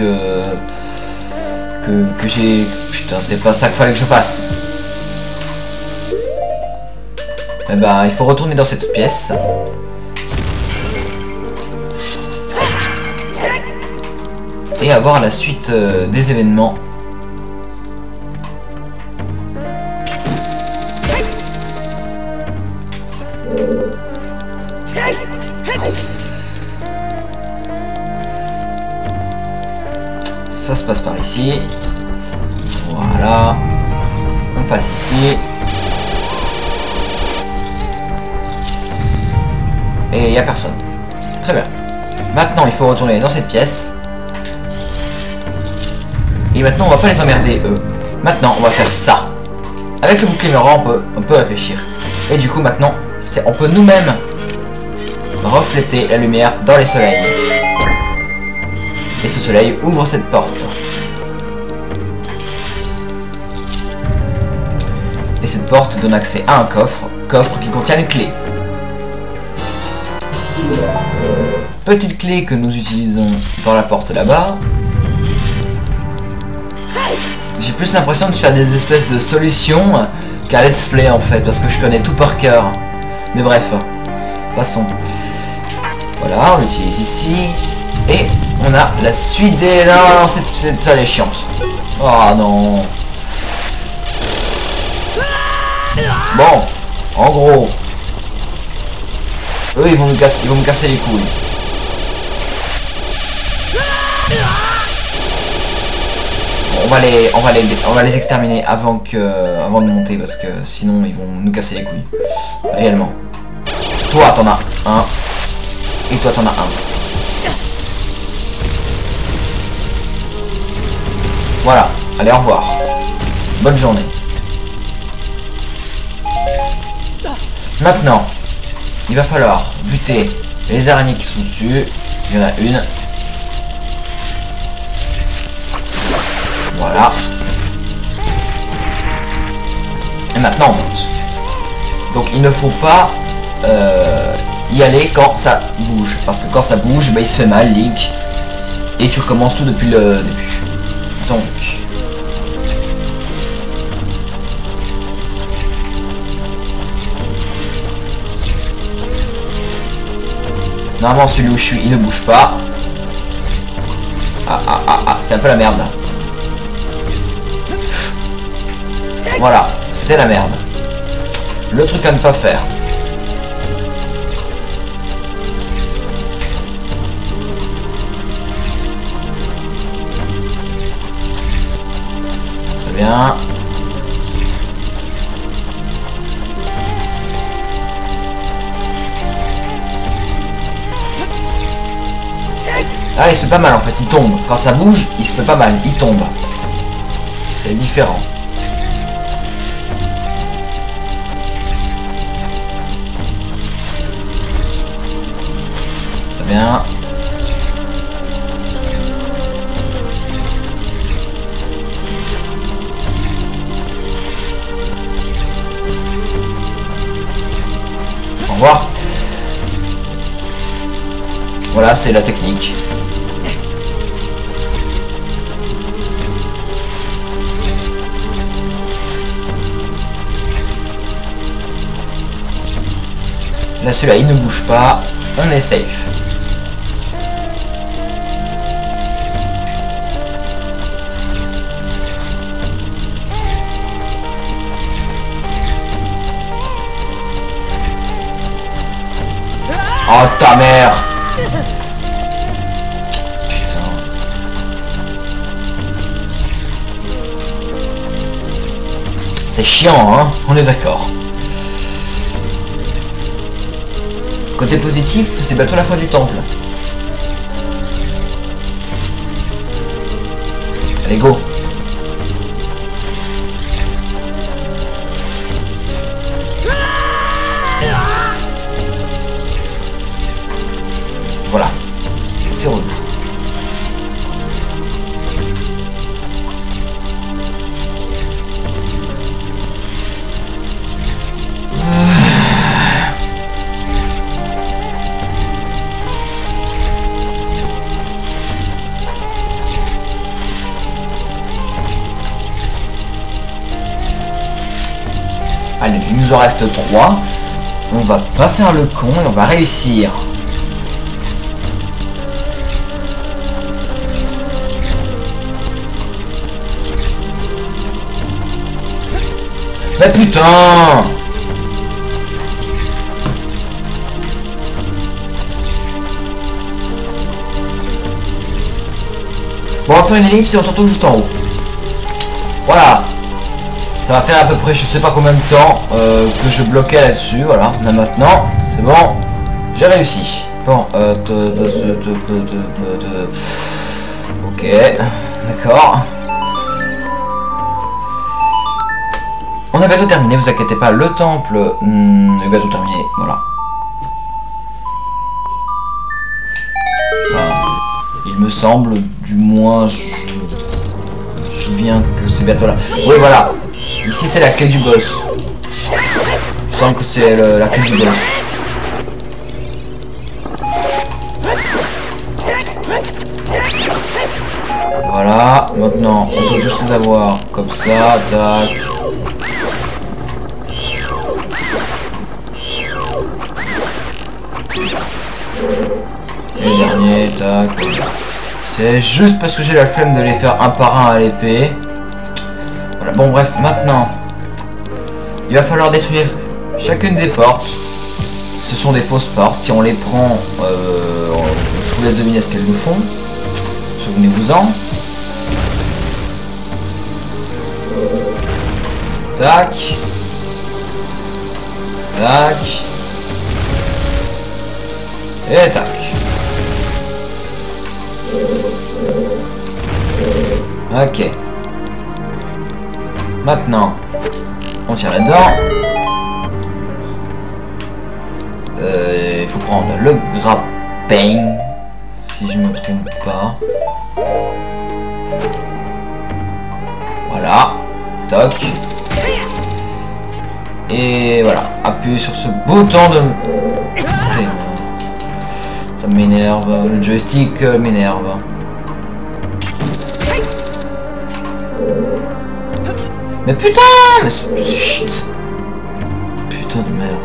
Speaker 1: que j'ai... Putain, c'est pas ça qu'il fallait que je fasse. Et ben il faut retourner dans cette pièce. Et avoir la suite des événements. Ça se passe par ici. Voilà. On passe ici. Et il n'y a personne. Très bien. Maintenant, il faut retourner dans cette pièce. Et maintenant, on va pas les emmerder, eux. Maintenant, on va faire ça. Avec le bouclier mirror, on peut réfléchir. Et du coup, maintenant, on peut nous-mêmes refléter la lumière dans les soleils. Et ce soleil ouvre cette porte. Et cette porte donne accès à un coffre qui contient une clé. Petite clé que nous utilisons dans la porte là-bas. J'ai plus l'impression de faire des espèces de solutions qu'un let's play en fait, parce que je connais tout par cœur. Mais bref, passons. Voilà, on l'utilise ici. Et on a la suite des... Non, cette salle est chiante. Oh non. Bon, en gros, eux ils vont me casser les couilles. Bon, on va les exterminer avant de monter, parce que sinon ils vont nous casser les couilles. Réellement. Toi t'en as un. Et toi t'en as un. Voilà, allez, au revoir. Bonne journée. Maintenant, il va falloir buter les araignées qui sont dessus. Il y en a une. Voilà. Et maintenant on monte. Donc il ne faut pas y aller quand ça bouge. Parce que quand ça bouge, bah, il se fait mal, Link. Et tu recommences tout depuis le début. Donc... Normalement celui où je suis, il ne bouge pas. Ah, c'est un peu la merde là. Voilà, c'était la merde. Le truc à ne pas faire. Très bien. Ah, il se fait pas mal en fait, il tombe. Quand ça bouge, il se fait pas mal, il tombe. C'est différent. Très bien. Au revoir. Voilà, c'est la technique. Là, celui-là, il ne bouge pas. On est safe. Oh, ta mère! Putain. C'est chiant, hein? On est d'accord. Côté positif, c'est bientôt la fin du temple. Allez, go. Voilà. C'est relou. Allez, il nous en reste 3. On va pas faire le con et on va réussir. Mais putain! Bon, on va faire une ellipse et on se retrouve juste en haut. Voilà. Ça va faire à peu près je sais pas combien de temps que je bloquais là-dessus. Voilà. Là maintenant, c'est bon. J'ai réussi. Bon, ok. D'accord. On a bientôt terminé, vous inquiétez pas, le temple est bientôt terminé, voilà. Enfin, il me semble, du moins, je me souviens que c'est bientôt là. Oui, voilà. Ici, c'est la clé du boss. Il me semble que c'est la clé du boss. Voilà, maintenant, on peut juste les avoir comme ça, tac. Les derniers, tac. C'est juste parce que j'ai la flemme de les faire un par un à l'épée. Voilà, bon bref, maintenant il va falloir détruire chacune des portes. Ce sont des fausses portes. Si on les prend, je vous laisse deviner ce qu'elles nous font. Souvenez-vous-en. Tac. Tac. Et tac. Ok. Maintenant, on tire là-dedans. Il faut prendre le grappin, si je me trompe pas. Voilà. Toc. Et voilà. Appuyez sur ce bouton de... Ça m'énerve. Le joystick m'énerve. Mais putain! Mais chut! Putain de merde.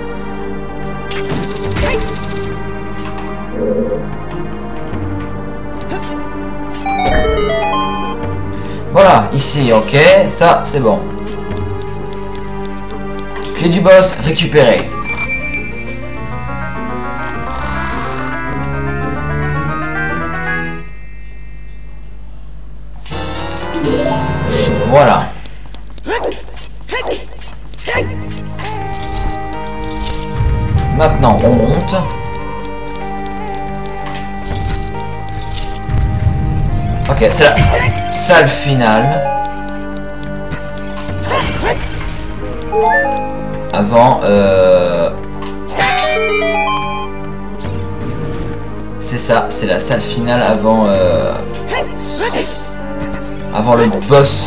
Speaker 1: Voilà, ici, ok, ça c'est bon. Clé du boss récupérée. Voilà. Maintenant on monte. Ok, c'est la salle finale. Avant c'est ça, c'est la salle finale avant avant le boss.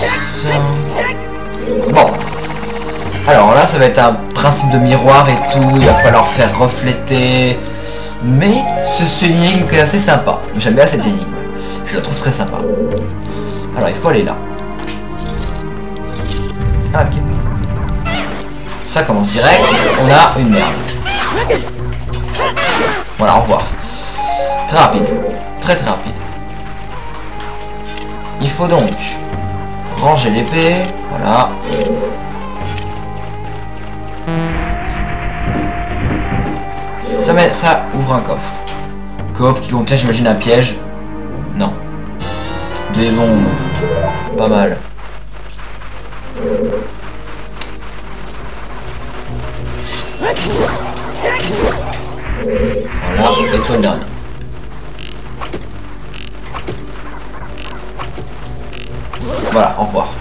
Speaker 1: Bon. Alors là, ça va être un principe de miroir et tout. Il va falloir faire refléter. Mais ce énigme est assez sympa. J'aime bien cette énigme. Je la trouve très sympa. Alors, il faut aller là. Ok. Ça commence direct. On a une merde. Voilà, au revoir. Très rapide. Très très rapide. Il faut donc ranger l'épée. Voilà. Ça ouvre un coffre. Coffre qui contient, j'imagine, un piège. Non. Des bombes. Pas mal. Voilà, et toi le dernier. Voilà, au revoir.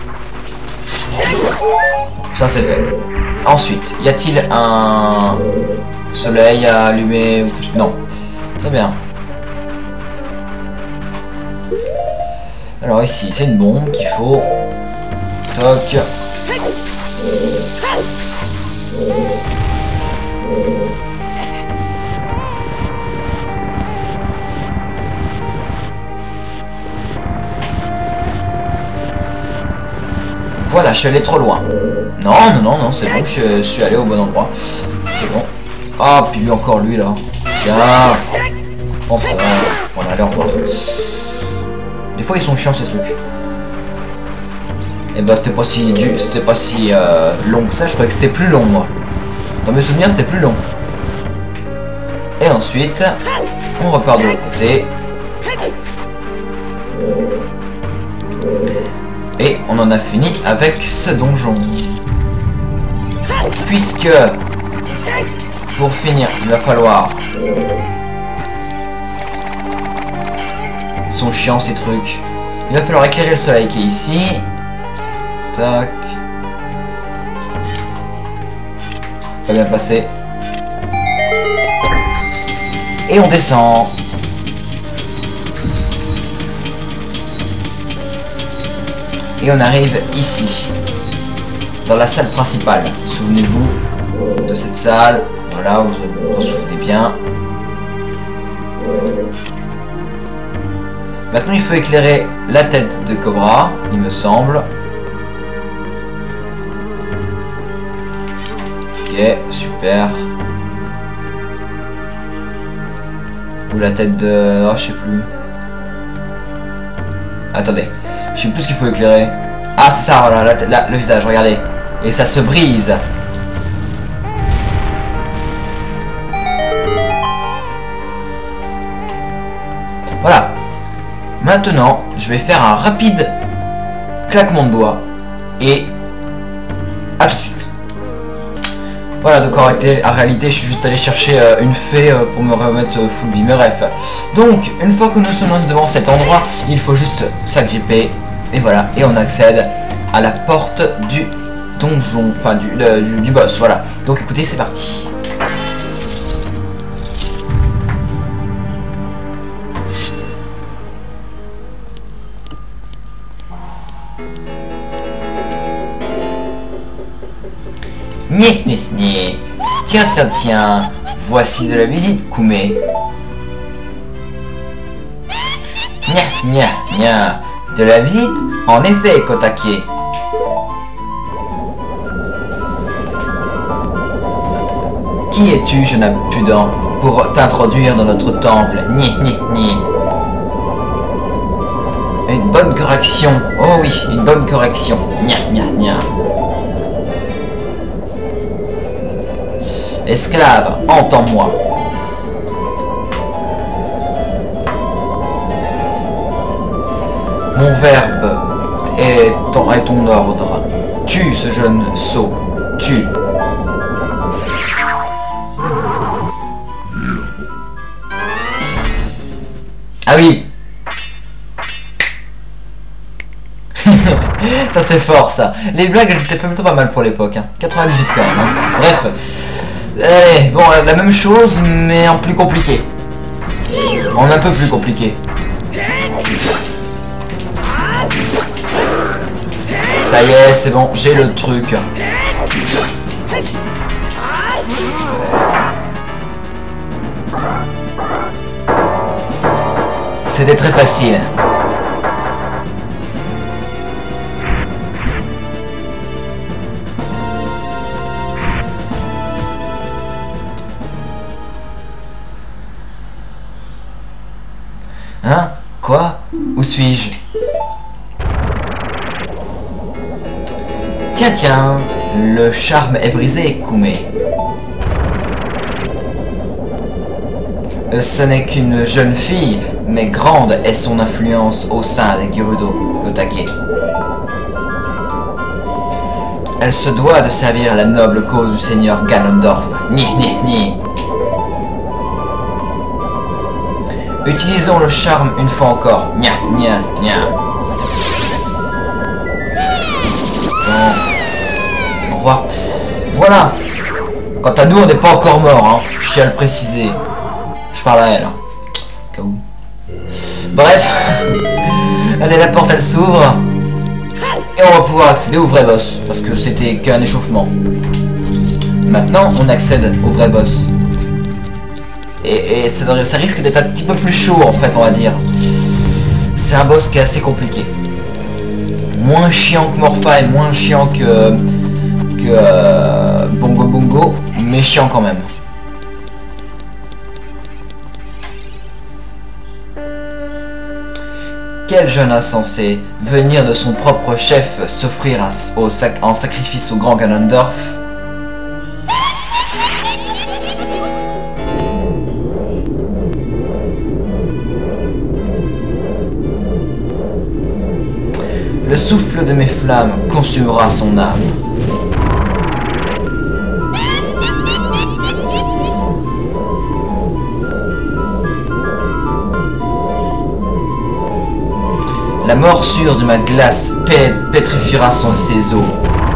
Speaker 1: Ça c'est fait. Ensuite, y a-t-il un soleil à allumer? Non. Très bien. Alors ici, c'est une bombe qu'il faut. Toc. Voilà, je suis allé trop loin. Non, non, non, non, c'est bon, je suis allé au bon endroit. C'est bon. Ah, puis lui encore, lui, là. Tiens. Prends ça. Voilà, allez, au revoir. Des fois, ils sont chiants, ces trucs. Et bah, c'était pas si long que ça. Je croyais que c'était plus long, moi. Dans mes souvenirs, c'était plus long. Et ensuite, on repart de l'autre côté. Et on en a fini avec ce donjon. Puisque, pour finir, il va falloir... Ils sont chiants ces trucs. Il va falloir éclairer le soleil qui est ici. Tac. Pas bien passé. Et on descend. Et on arrive ici, dans la salle principale. Souvenez-vous de cette salle. Voilà, vous vous en souvenez bien. Maintenant, il faut éclairer la tête de Cobra, il me semble. Ok, super. Ou la tête de... Oh, je sais plus. Attendez. Je sais plus ce qu'il faut éclairer. Ah, c'est ça, voilà, le visage, regardez. Et ça se brise. Voilà. Maintenant, je vais faire un rapide claquement de doigts. Et... à tout de suite. Voilà, donc en réalité, je suis juste allé chercher une fée pour me remettre full vie. Mais bref. Donc, une fois que nous sommes devant cet endroit, il faut juste s'agripper. Et voilà, et on accède à la porte du donjon, enfin du boss, voilà. Donc écoutez, c'est parti. Nyeh, nyeh, nyeh. Tiens, tiens, tiens. Voici de la visite, Koumé. Nya, nya, nya. De la visite? En effet, Kotake. Qui es-tu, jeune impudent, pour t'introduire dans notre temple? Nyeh, nyeh, nyeh. Une bonne correction. Oh oui, une bonne correction. Nya, nya, nya. Esclave, entends-moi. Mon verbe est ton ordre. Tue ce jeune sot. Tue. Ah oui. Ça c'est fort ça. Les blagues elles étaient plutôt pas mal pour l'époque. Hein. 98 quand même. Hein. Bref. Allez, bon, la même chose mais en plus compliqué. En un peu plus compliqué. Ça y est, c'est bon, j'ai le truc. C'était très facile. Hein? Quoi? Où suis-je? Tiens, tiens, le charme est brisé, Koumé. Ce n'est qu'une jeune fille, mais grande est son influence au sein des Gerudo, Kotake. Elle se doit de servir la noble cause du seigneur Ganondorf. Ni, ni, ni. Utilisons le charme une fois encore. Nya, nya, nya. Bon. Au revoir. Voilà. Quant à nous, on n'est pas encore mort, hein. Je tiens à le préciser. Je parle à elle. Hein. Au cas où. Bref. Allez, la porte, elle s'ouvre. Et on va pouvoir accéder au vrai boss. Parce que c'était qu'un échauffement. Maintenant, on accède au vrai boss. Et ça risque d'être un petit peu plus chaud en fait, on va dire. C'est un boss qui est assez compliqué. Moins chiant que Morpha et moins chiant que que Bongo Bongo, mais chiant quand même. Quel jeune insensé, venir de son propre chef s'offrir en sacrifice au grand Ganondorf. Le souffle de mes flammes consumera son âme. La morsure de ma glace pétrifiera ses os.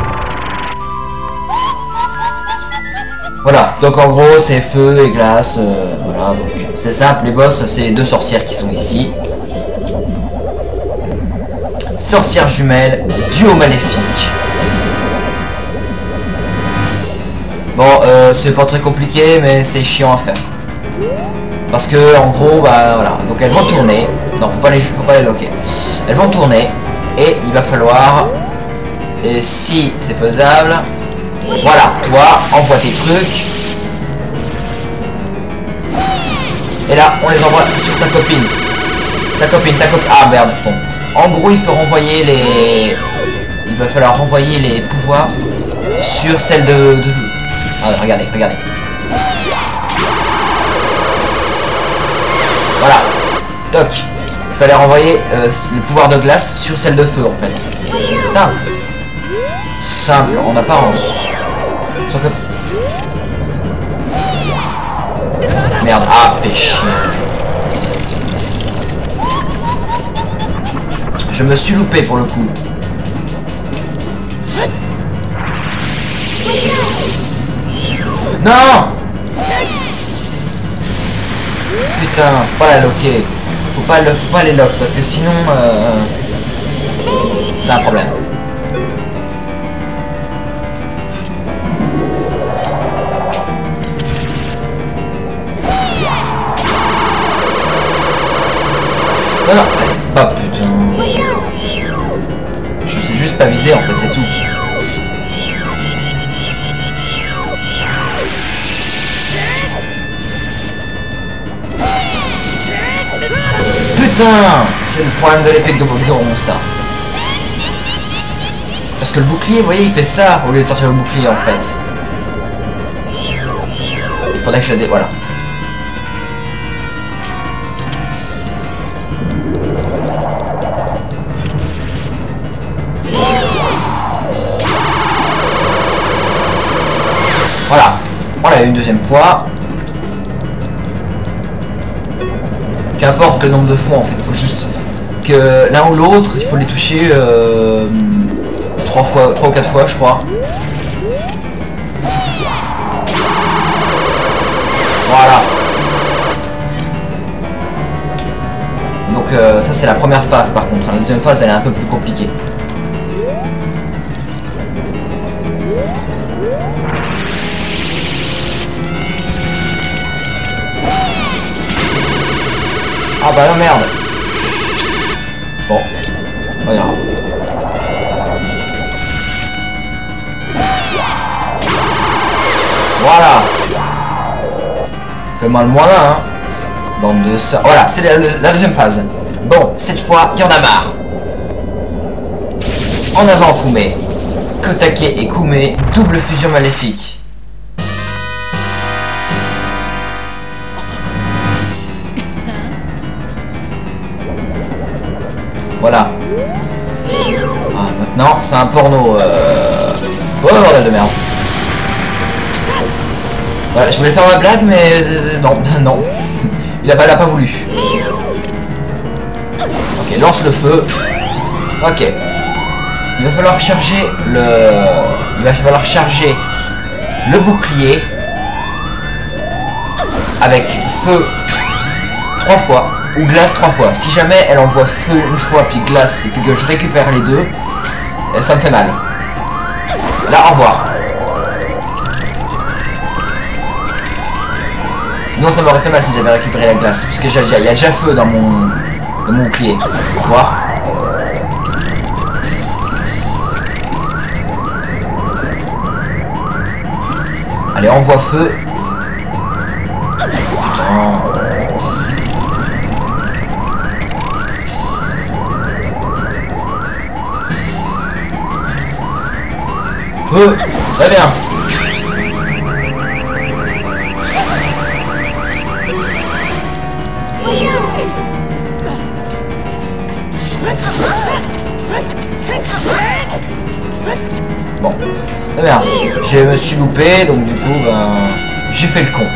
Speaker 1: Voilà, donc en gros c'est feu et glace, voilà, donc c'est simple, les boss c'est les deux sorcières qui sont ici. Sorcière jumelle, duo maléfique. Bon, c'est pas très compliqué, mais c'est chiant à faire. Parce que, en gros, bah voilà. Donc elles vont tourner. Non, faut pas les loquer. Elles vont tourner. Et il va falloir... Et si c'est faisable... Voilà, toi, envoie tes trucs. Et là, on les envoie sur ta copine. Ta copine. Ah merde, bon. En gros, il peut renvoyer les... Il va falloir renvoyer les pouvoirs sur celle de... Ah, regardez. Voilà. Toc. Il fallait renvoyer le pouvoir de glace sur celle de feu, en fait. Simple. Simple, en apparence. Sauf que... Merde. Ah, fait chier. Je me suis loupé pour le coup. Non! Putain, faut pas la loquer. Faut pas les lock parce que sinon c'est un problème. Non, pas putain. Je sais juste pas viser en fait, c'est tout. Putain, c'est le problème de l'épée de Goron ça. Parce que le bouclier, vous voyez, il fait ça au lieu de sortir le bouclier en fait. Il faudrait que je la voilà. Voilà, on l'a eu une deuxième fois. Qu'importe le nombre de fois en fait, il faut juste que l'un ou l'autre, il faut les toucher 3 ou 4 fois je crois. Voilà. Donc ça c'est la première phase par contre, la deuxième phase elle est un peu plus compliquée. Ah bah non merde. Bon, regarde. Voilà. Fais-moi le moins là, hein. Bande de ça. Voilà, c'est la deuxième phase. Bon, cette fois, il y en a marre. En avant, Koumé. Kotake et Koumé, double fusion maléfique. Voilà. Ah, maintenant, c'est un porno. Oh, bordel de merde. Voilà, je voulais faire ma blague, mais non, non. Il a pas voulu. Ok, lance le feu. Ok. Il va falloir charger le bouclier avec feu 3 fois. Ou glace 3 fois. Si jamais elle envoie feu une fois puis glace et puis que je récupère les deux, ça me fait mal. Là, au revoir. Sinon ça m'aurait fait mal si j'avais récupéré la glace. Parce que il y a déjà feu dans mon bouclier. Au revoir. Allez, envoie feu. Putain. Feu. Très bien. Bon, très bien. Je me suis loupé, donc du coup, ben, j'ai fait le con.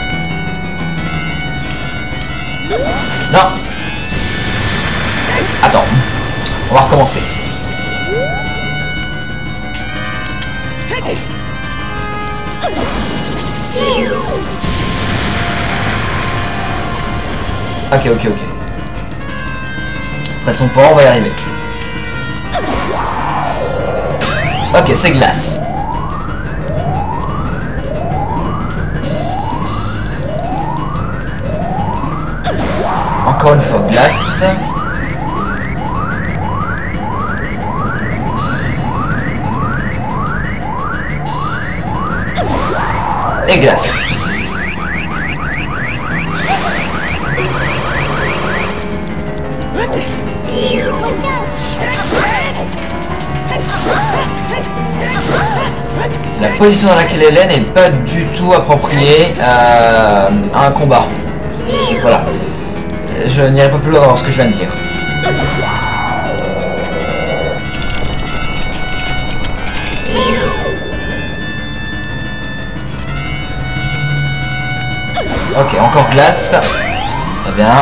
Speaker 1: Non. Attends. On va recommencer. Ok. Stressons pas, on va y arriver. Ok, c'est glace. Encore une fois, glace. Et glace. La position dans laquelle elle est n'est pas du tout appropriée à un combat. Voilà. Je n'irai pas plus loin dans ce que je viens de dire. Ok, encore glace. Très bien.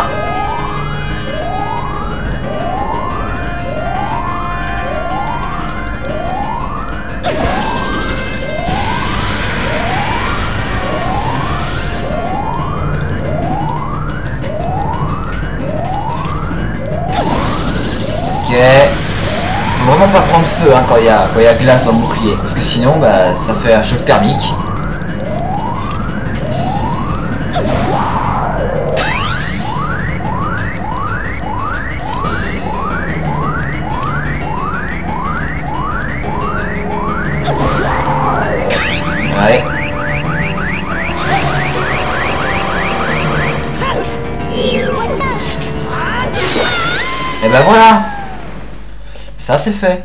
Speaker 1: Ok. Faut vraiment pas prendre feu hein, quand il y a glace dans le bouclier, parce que sinon bah ça fait un choc thermique. Ouais. Et ben voilà. Ça c'est fait.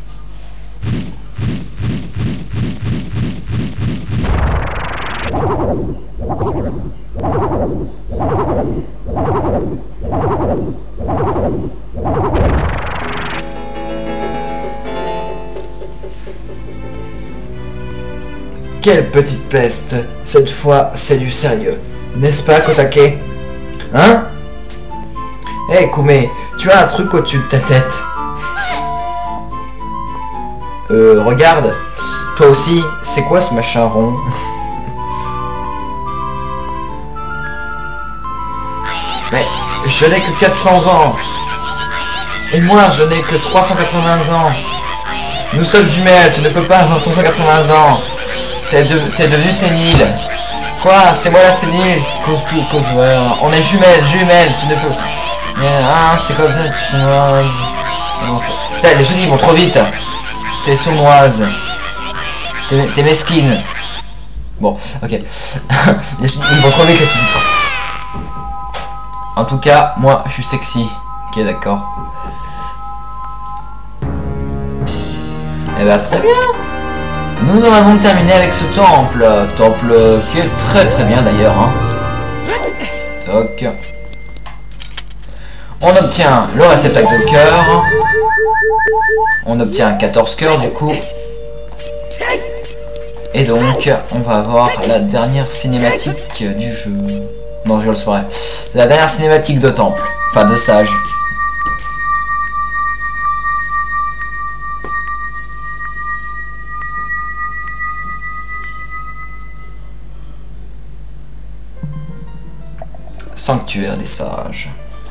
Speaker 2: Quelle petite peste. Cette fois, c'est du sérieux. N'est-ce pas, Kotake? Hein?
Speaker 1: Hé, Koumé, tu as un truc au-dessus de ta tête.
Speaker 2: Regarde.
Speaker 1: Toi aussi, c'est quoi ce machin rond?
Speaker 2: Mais je n'ai que 400 ans. Et moi, je n'ai que 380 ans.
Speaker 1: Nous sommes jumelles, tu ne peux pas avoir 380 ans. T'es devenu sénile. Quoi? C'est moi la sénile? Cause tout, cause ouais. On est jumelles, tu ne peux... Ah, c'est comme ça, tu sournoise. Putain, les choses ils vont trop vite. T'es sournoise. T'es mesquine. Bon, ok. Les sous-titres, ils vont trop vite les sous-titres. En tout cas, moi, je suis sexy. Ok, d'accord. Eh ben, très bien. Nous en avons terminé avec ce temple. Temple qui est très très bien d'ailleurs. Hein. Toc. On obtient le réceptacle de cœur. On obtient 14 cœurs du coup. Et donc, on va avoir la dernière cinématique du jeu. Non, je le saurais. C'est la dernière cinématique de temple. Enfin, de sage. Sanctuaire des sages.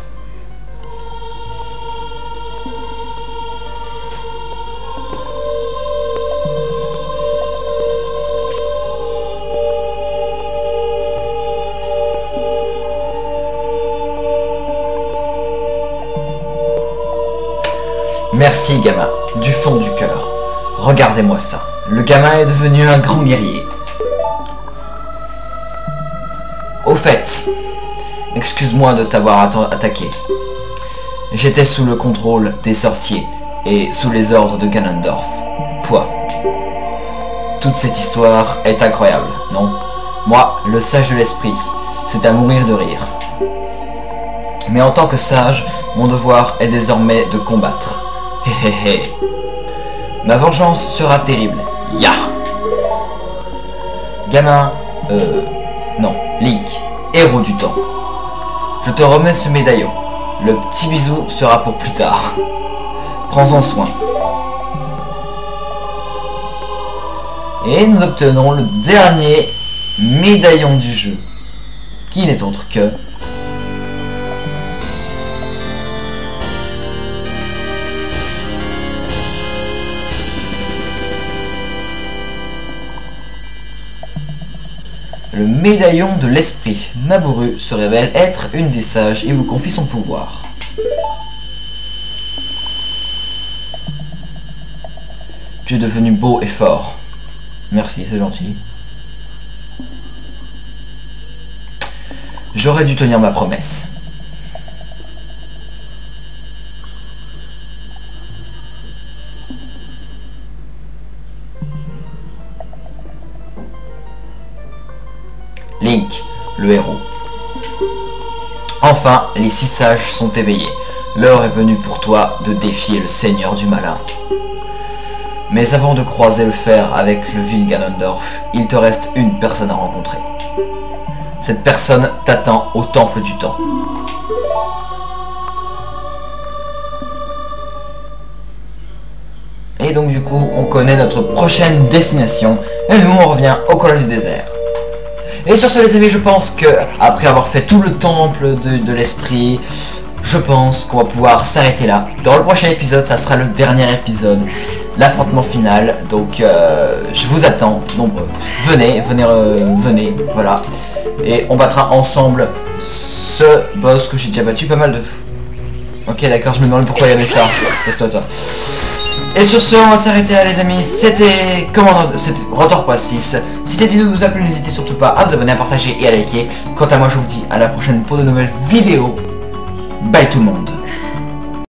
Speaker 1: Merci gamin, du fond du cœur. Regardez-moi ça. Le gamin est devenu un grand guerrier. Au fait, excuse-moi de t'avoir attaqué. J'étais sous le contrôle des sorciers et sous les ordres de Ganondorf. Toi. Toute cette histoire est incroyable, non? Moi, le sage de l'esprit, c'est à mourir de rire. Mais en tant que sage, mon devoir est désormais de combattre. Hé hé hé. Ma vengeance sera terrible. Ya! Gamin, non, Link, héros du temps. Je te remets ce médaillon. Le petit bisou sera pour plus tard. Prends-en soin. Et nous obtenons le dernier médaillon du jeu, qui n'est autre que le médaillon de l'esprit. Nabooru se révèle être une des sages et vous confie son pouvoir. Tu es devenu beau et fort. Merci, c'est gentil. J'aurais dû tenir ma promesse. Link, le héros. Enfin, les 6 sages sont éveillés. L'heure est venue pour toi de défier le Seigneur du Malin. Mais avant de croiser le fer avec le vil Ganondorf, il te reste une personne à rencontrer. Cette personne t'attend au Temple du Temps. Et donc du coup, on connaît notre prochaine destination. Et nous, on revient au Collège du Désert. Et sur ce les amis, je pense que après avoir fait tout le temple de l'esprit, je pense qu'on va pouvoir s'arrêter là. Dans le prochain épisode, ça sera le dernier épisode, l'affrontement final. Donc je vous attends nombreux. Venez, voilà. Et on battra ensemble ce boss que j'ai déjà battu pas mal de fois. Ok d'accord, je me demande pourquoi il y avait ça. Laisse-toi toi. Et sur ce, on va s'arrêter là les amis. C'était Rotor.6. Si cette vidéo vous a plu, n'hésitez surtout pas à vous abonner, à partager et à liker. Quant à moi, je vous dis à la prochaine pour de nouvelles vidéos. Bye tout le monde.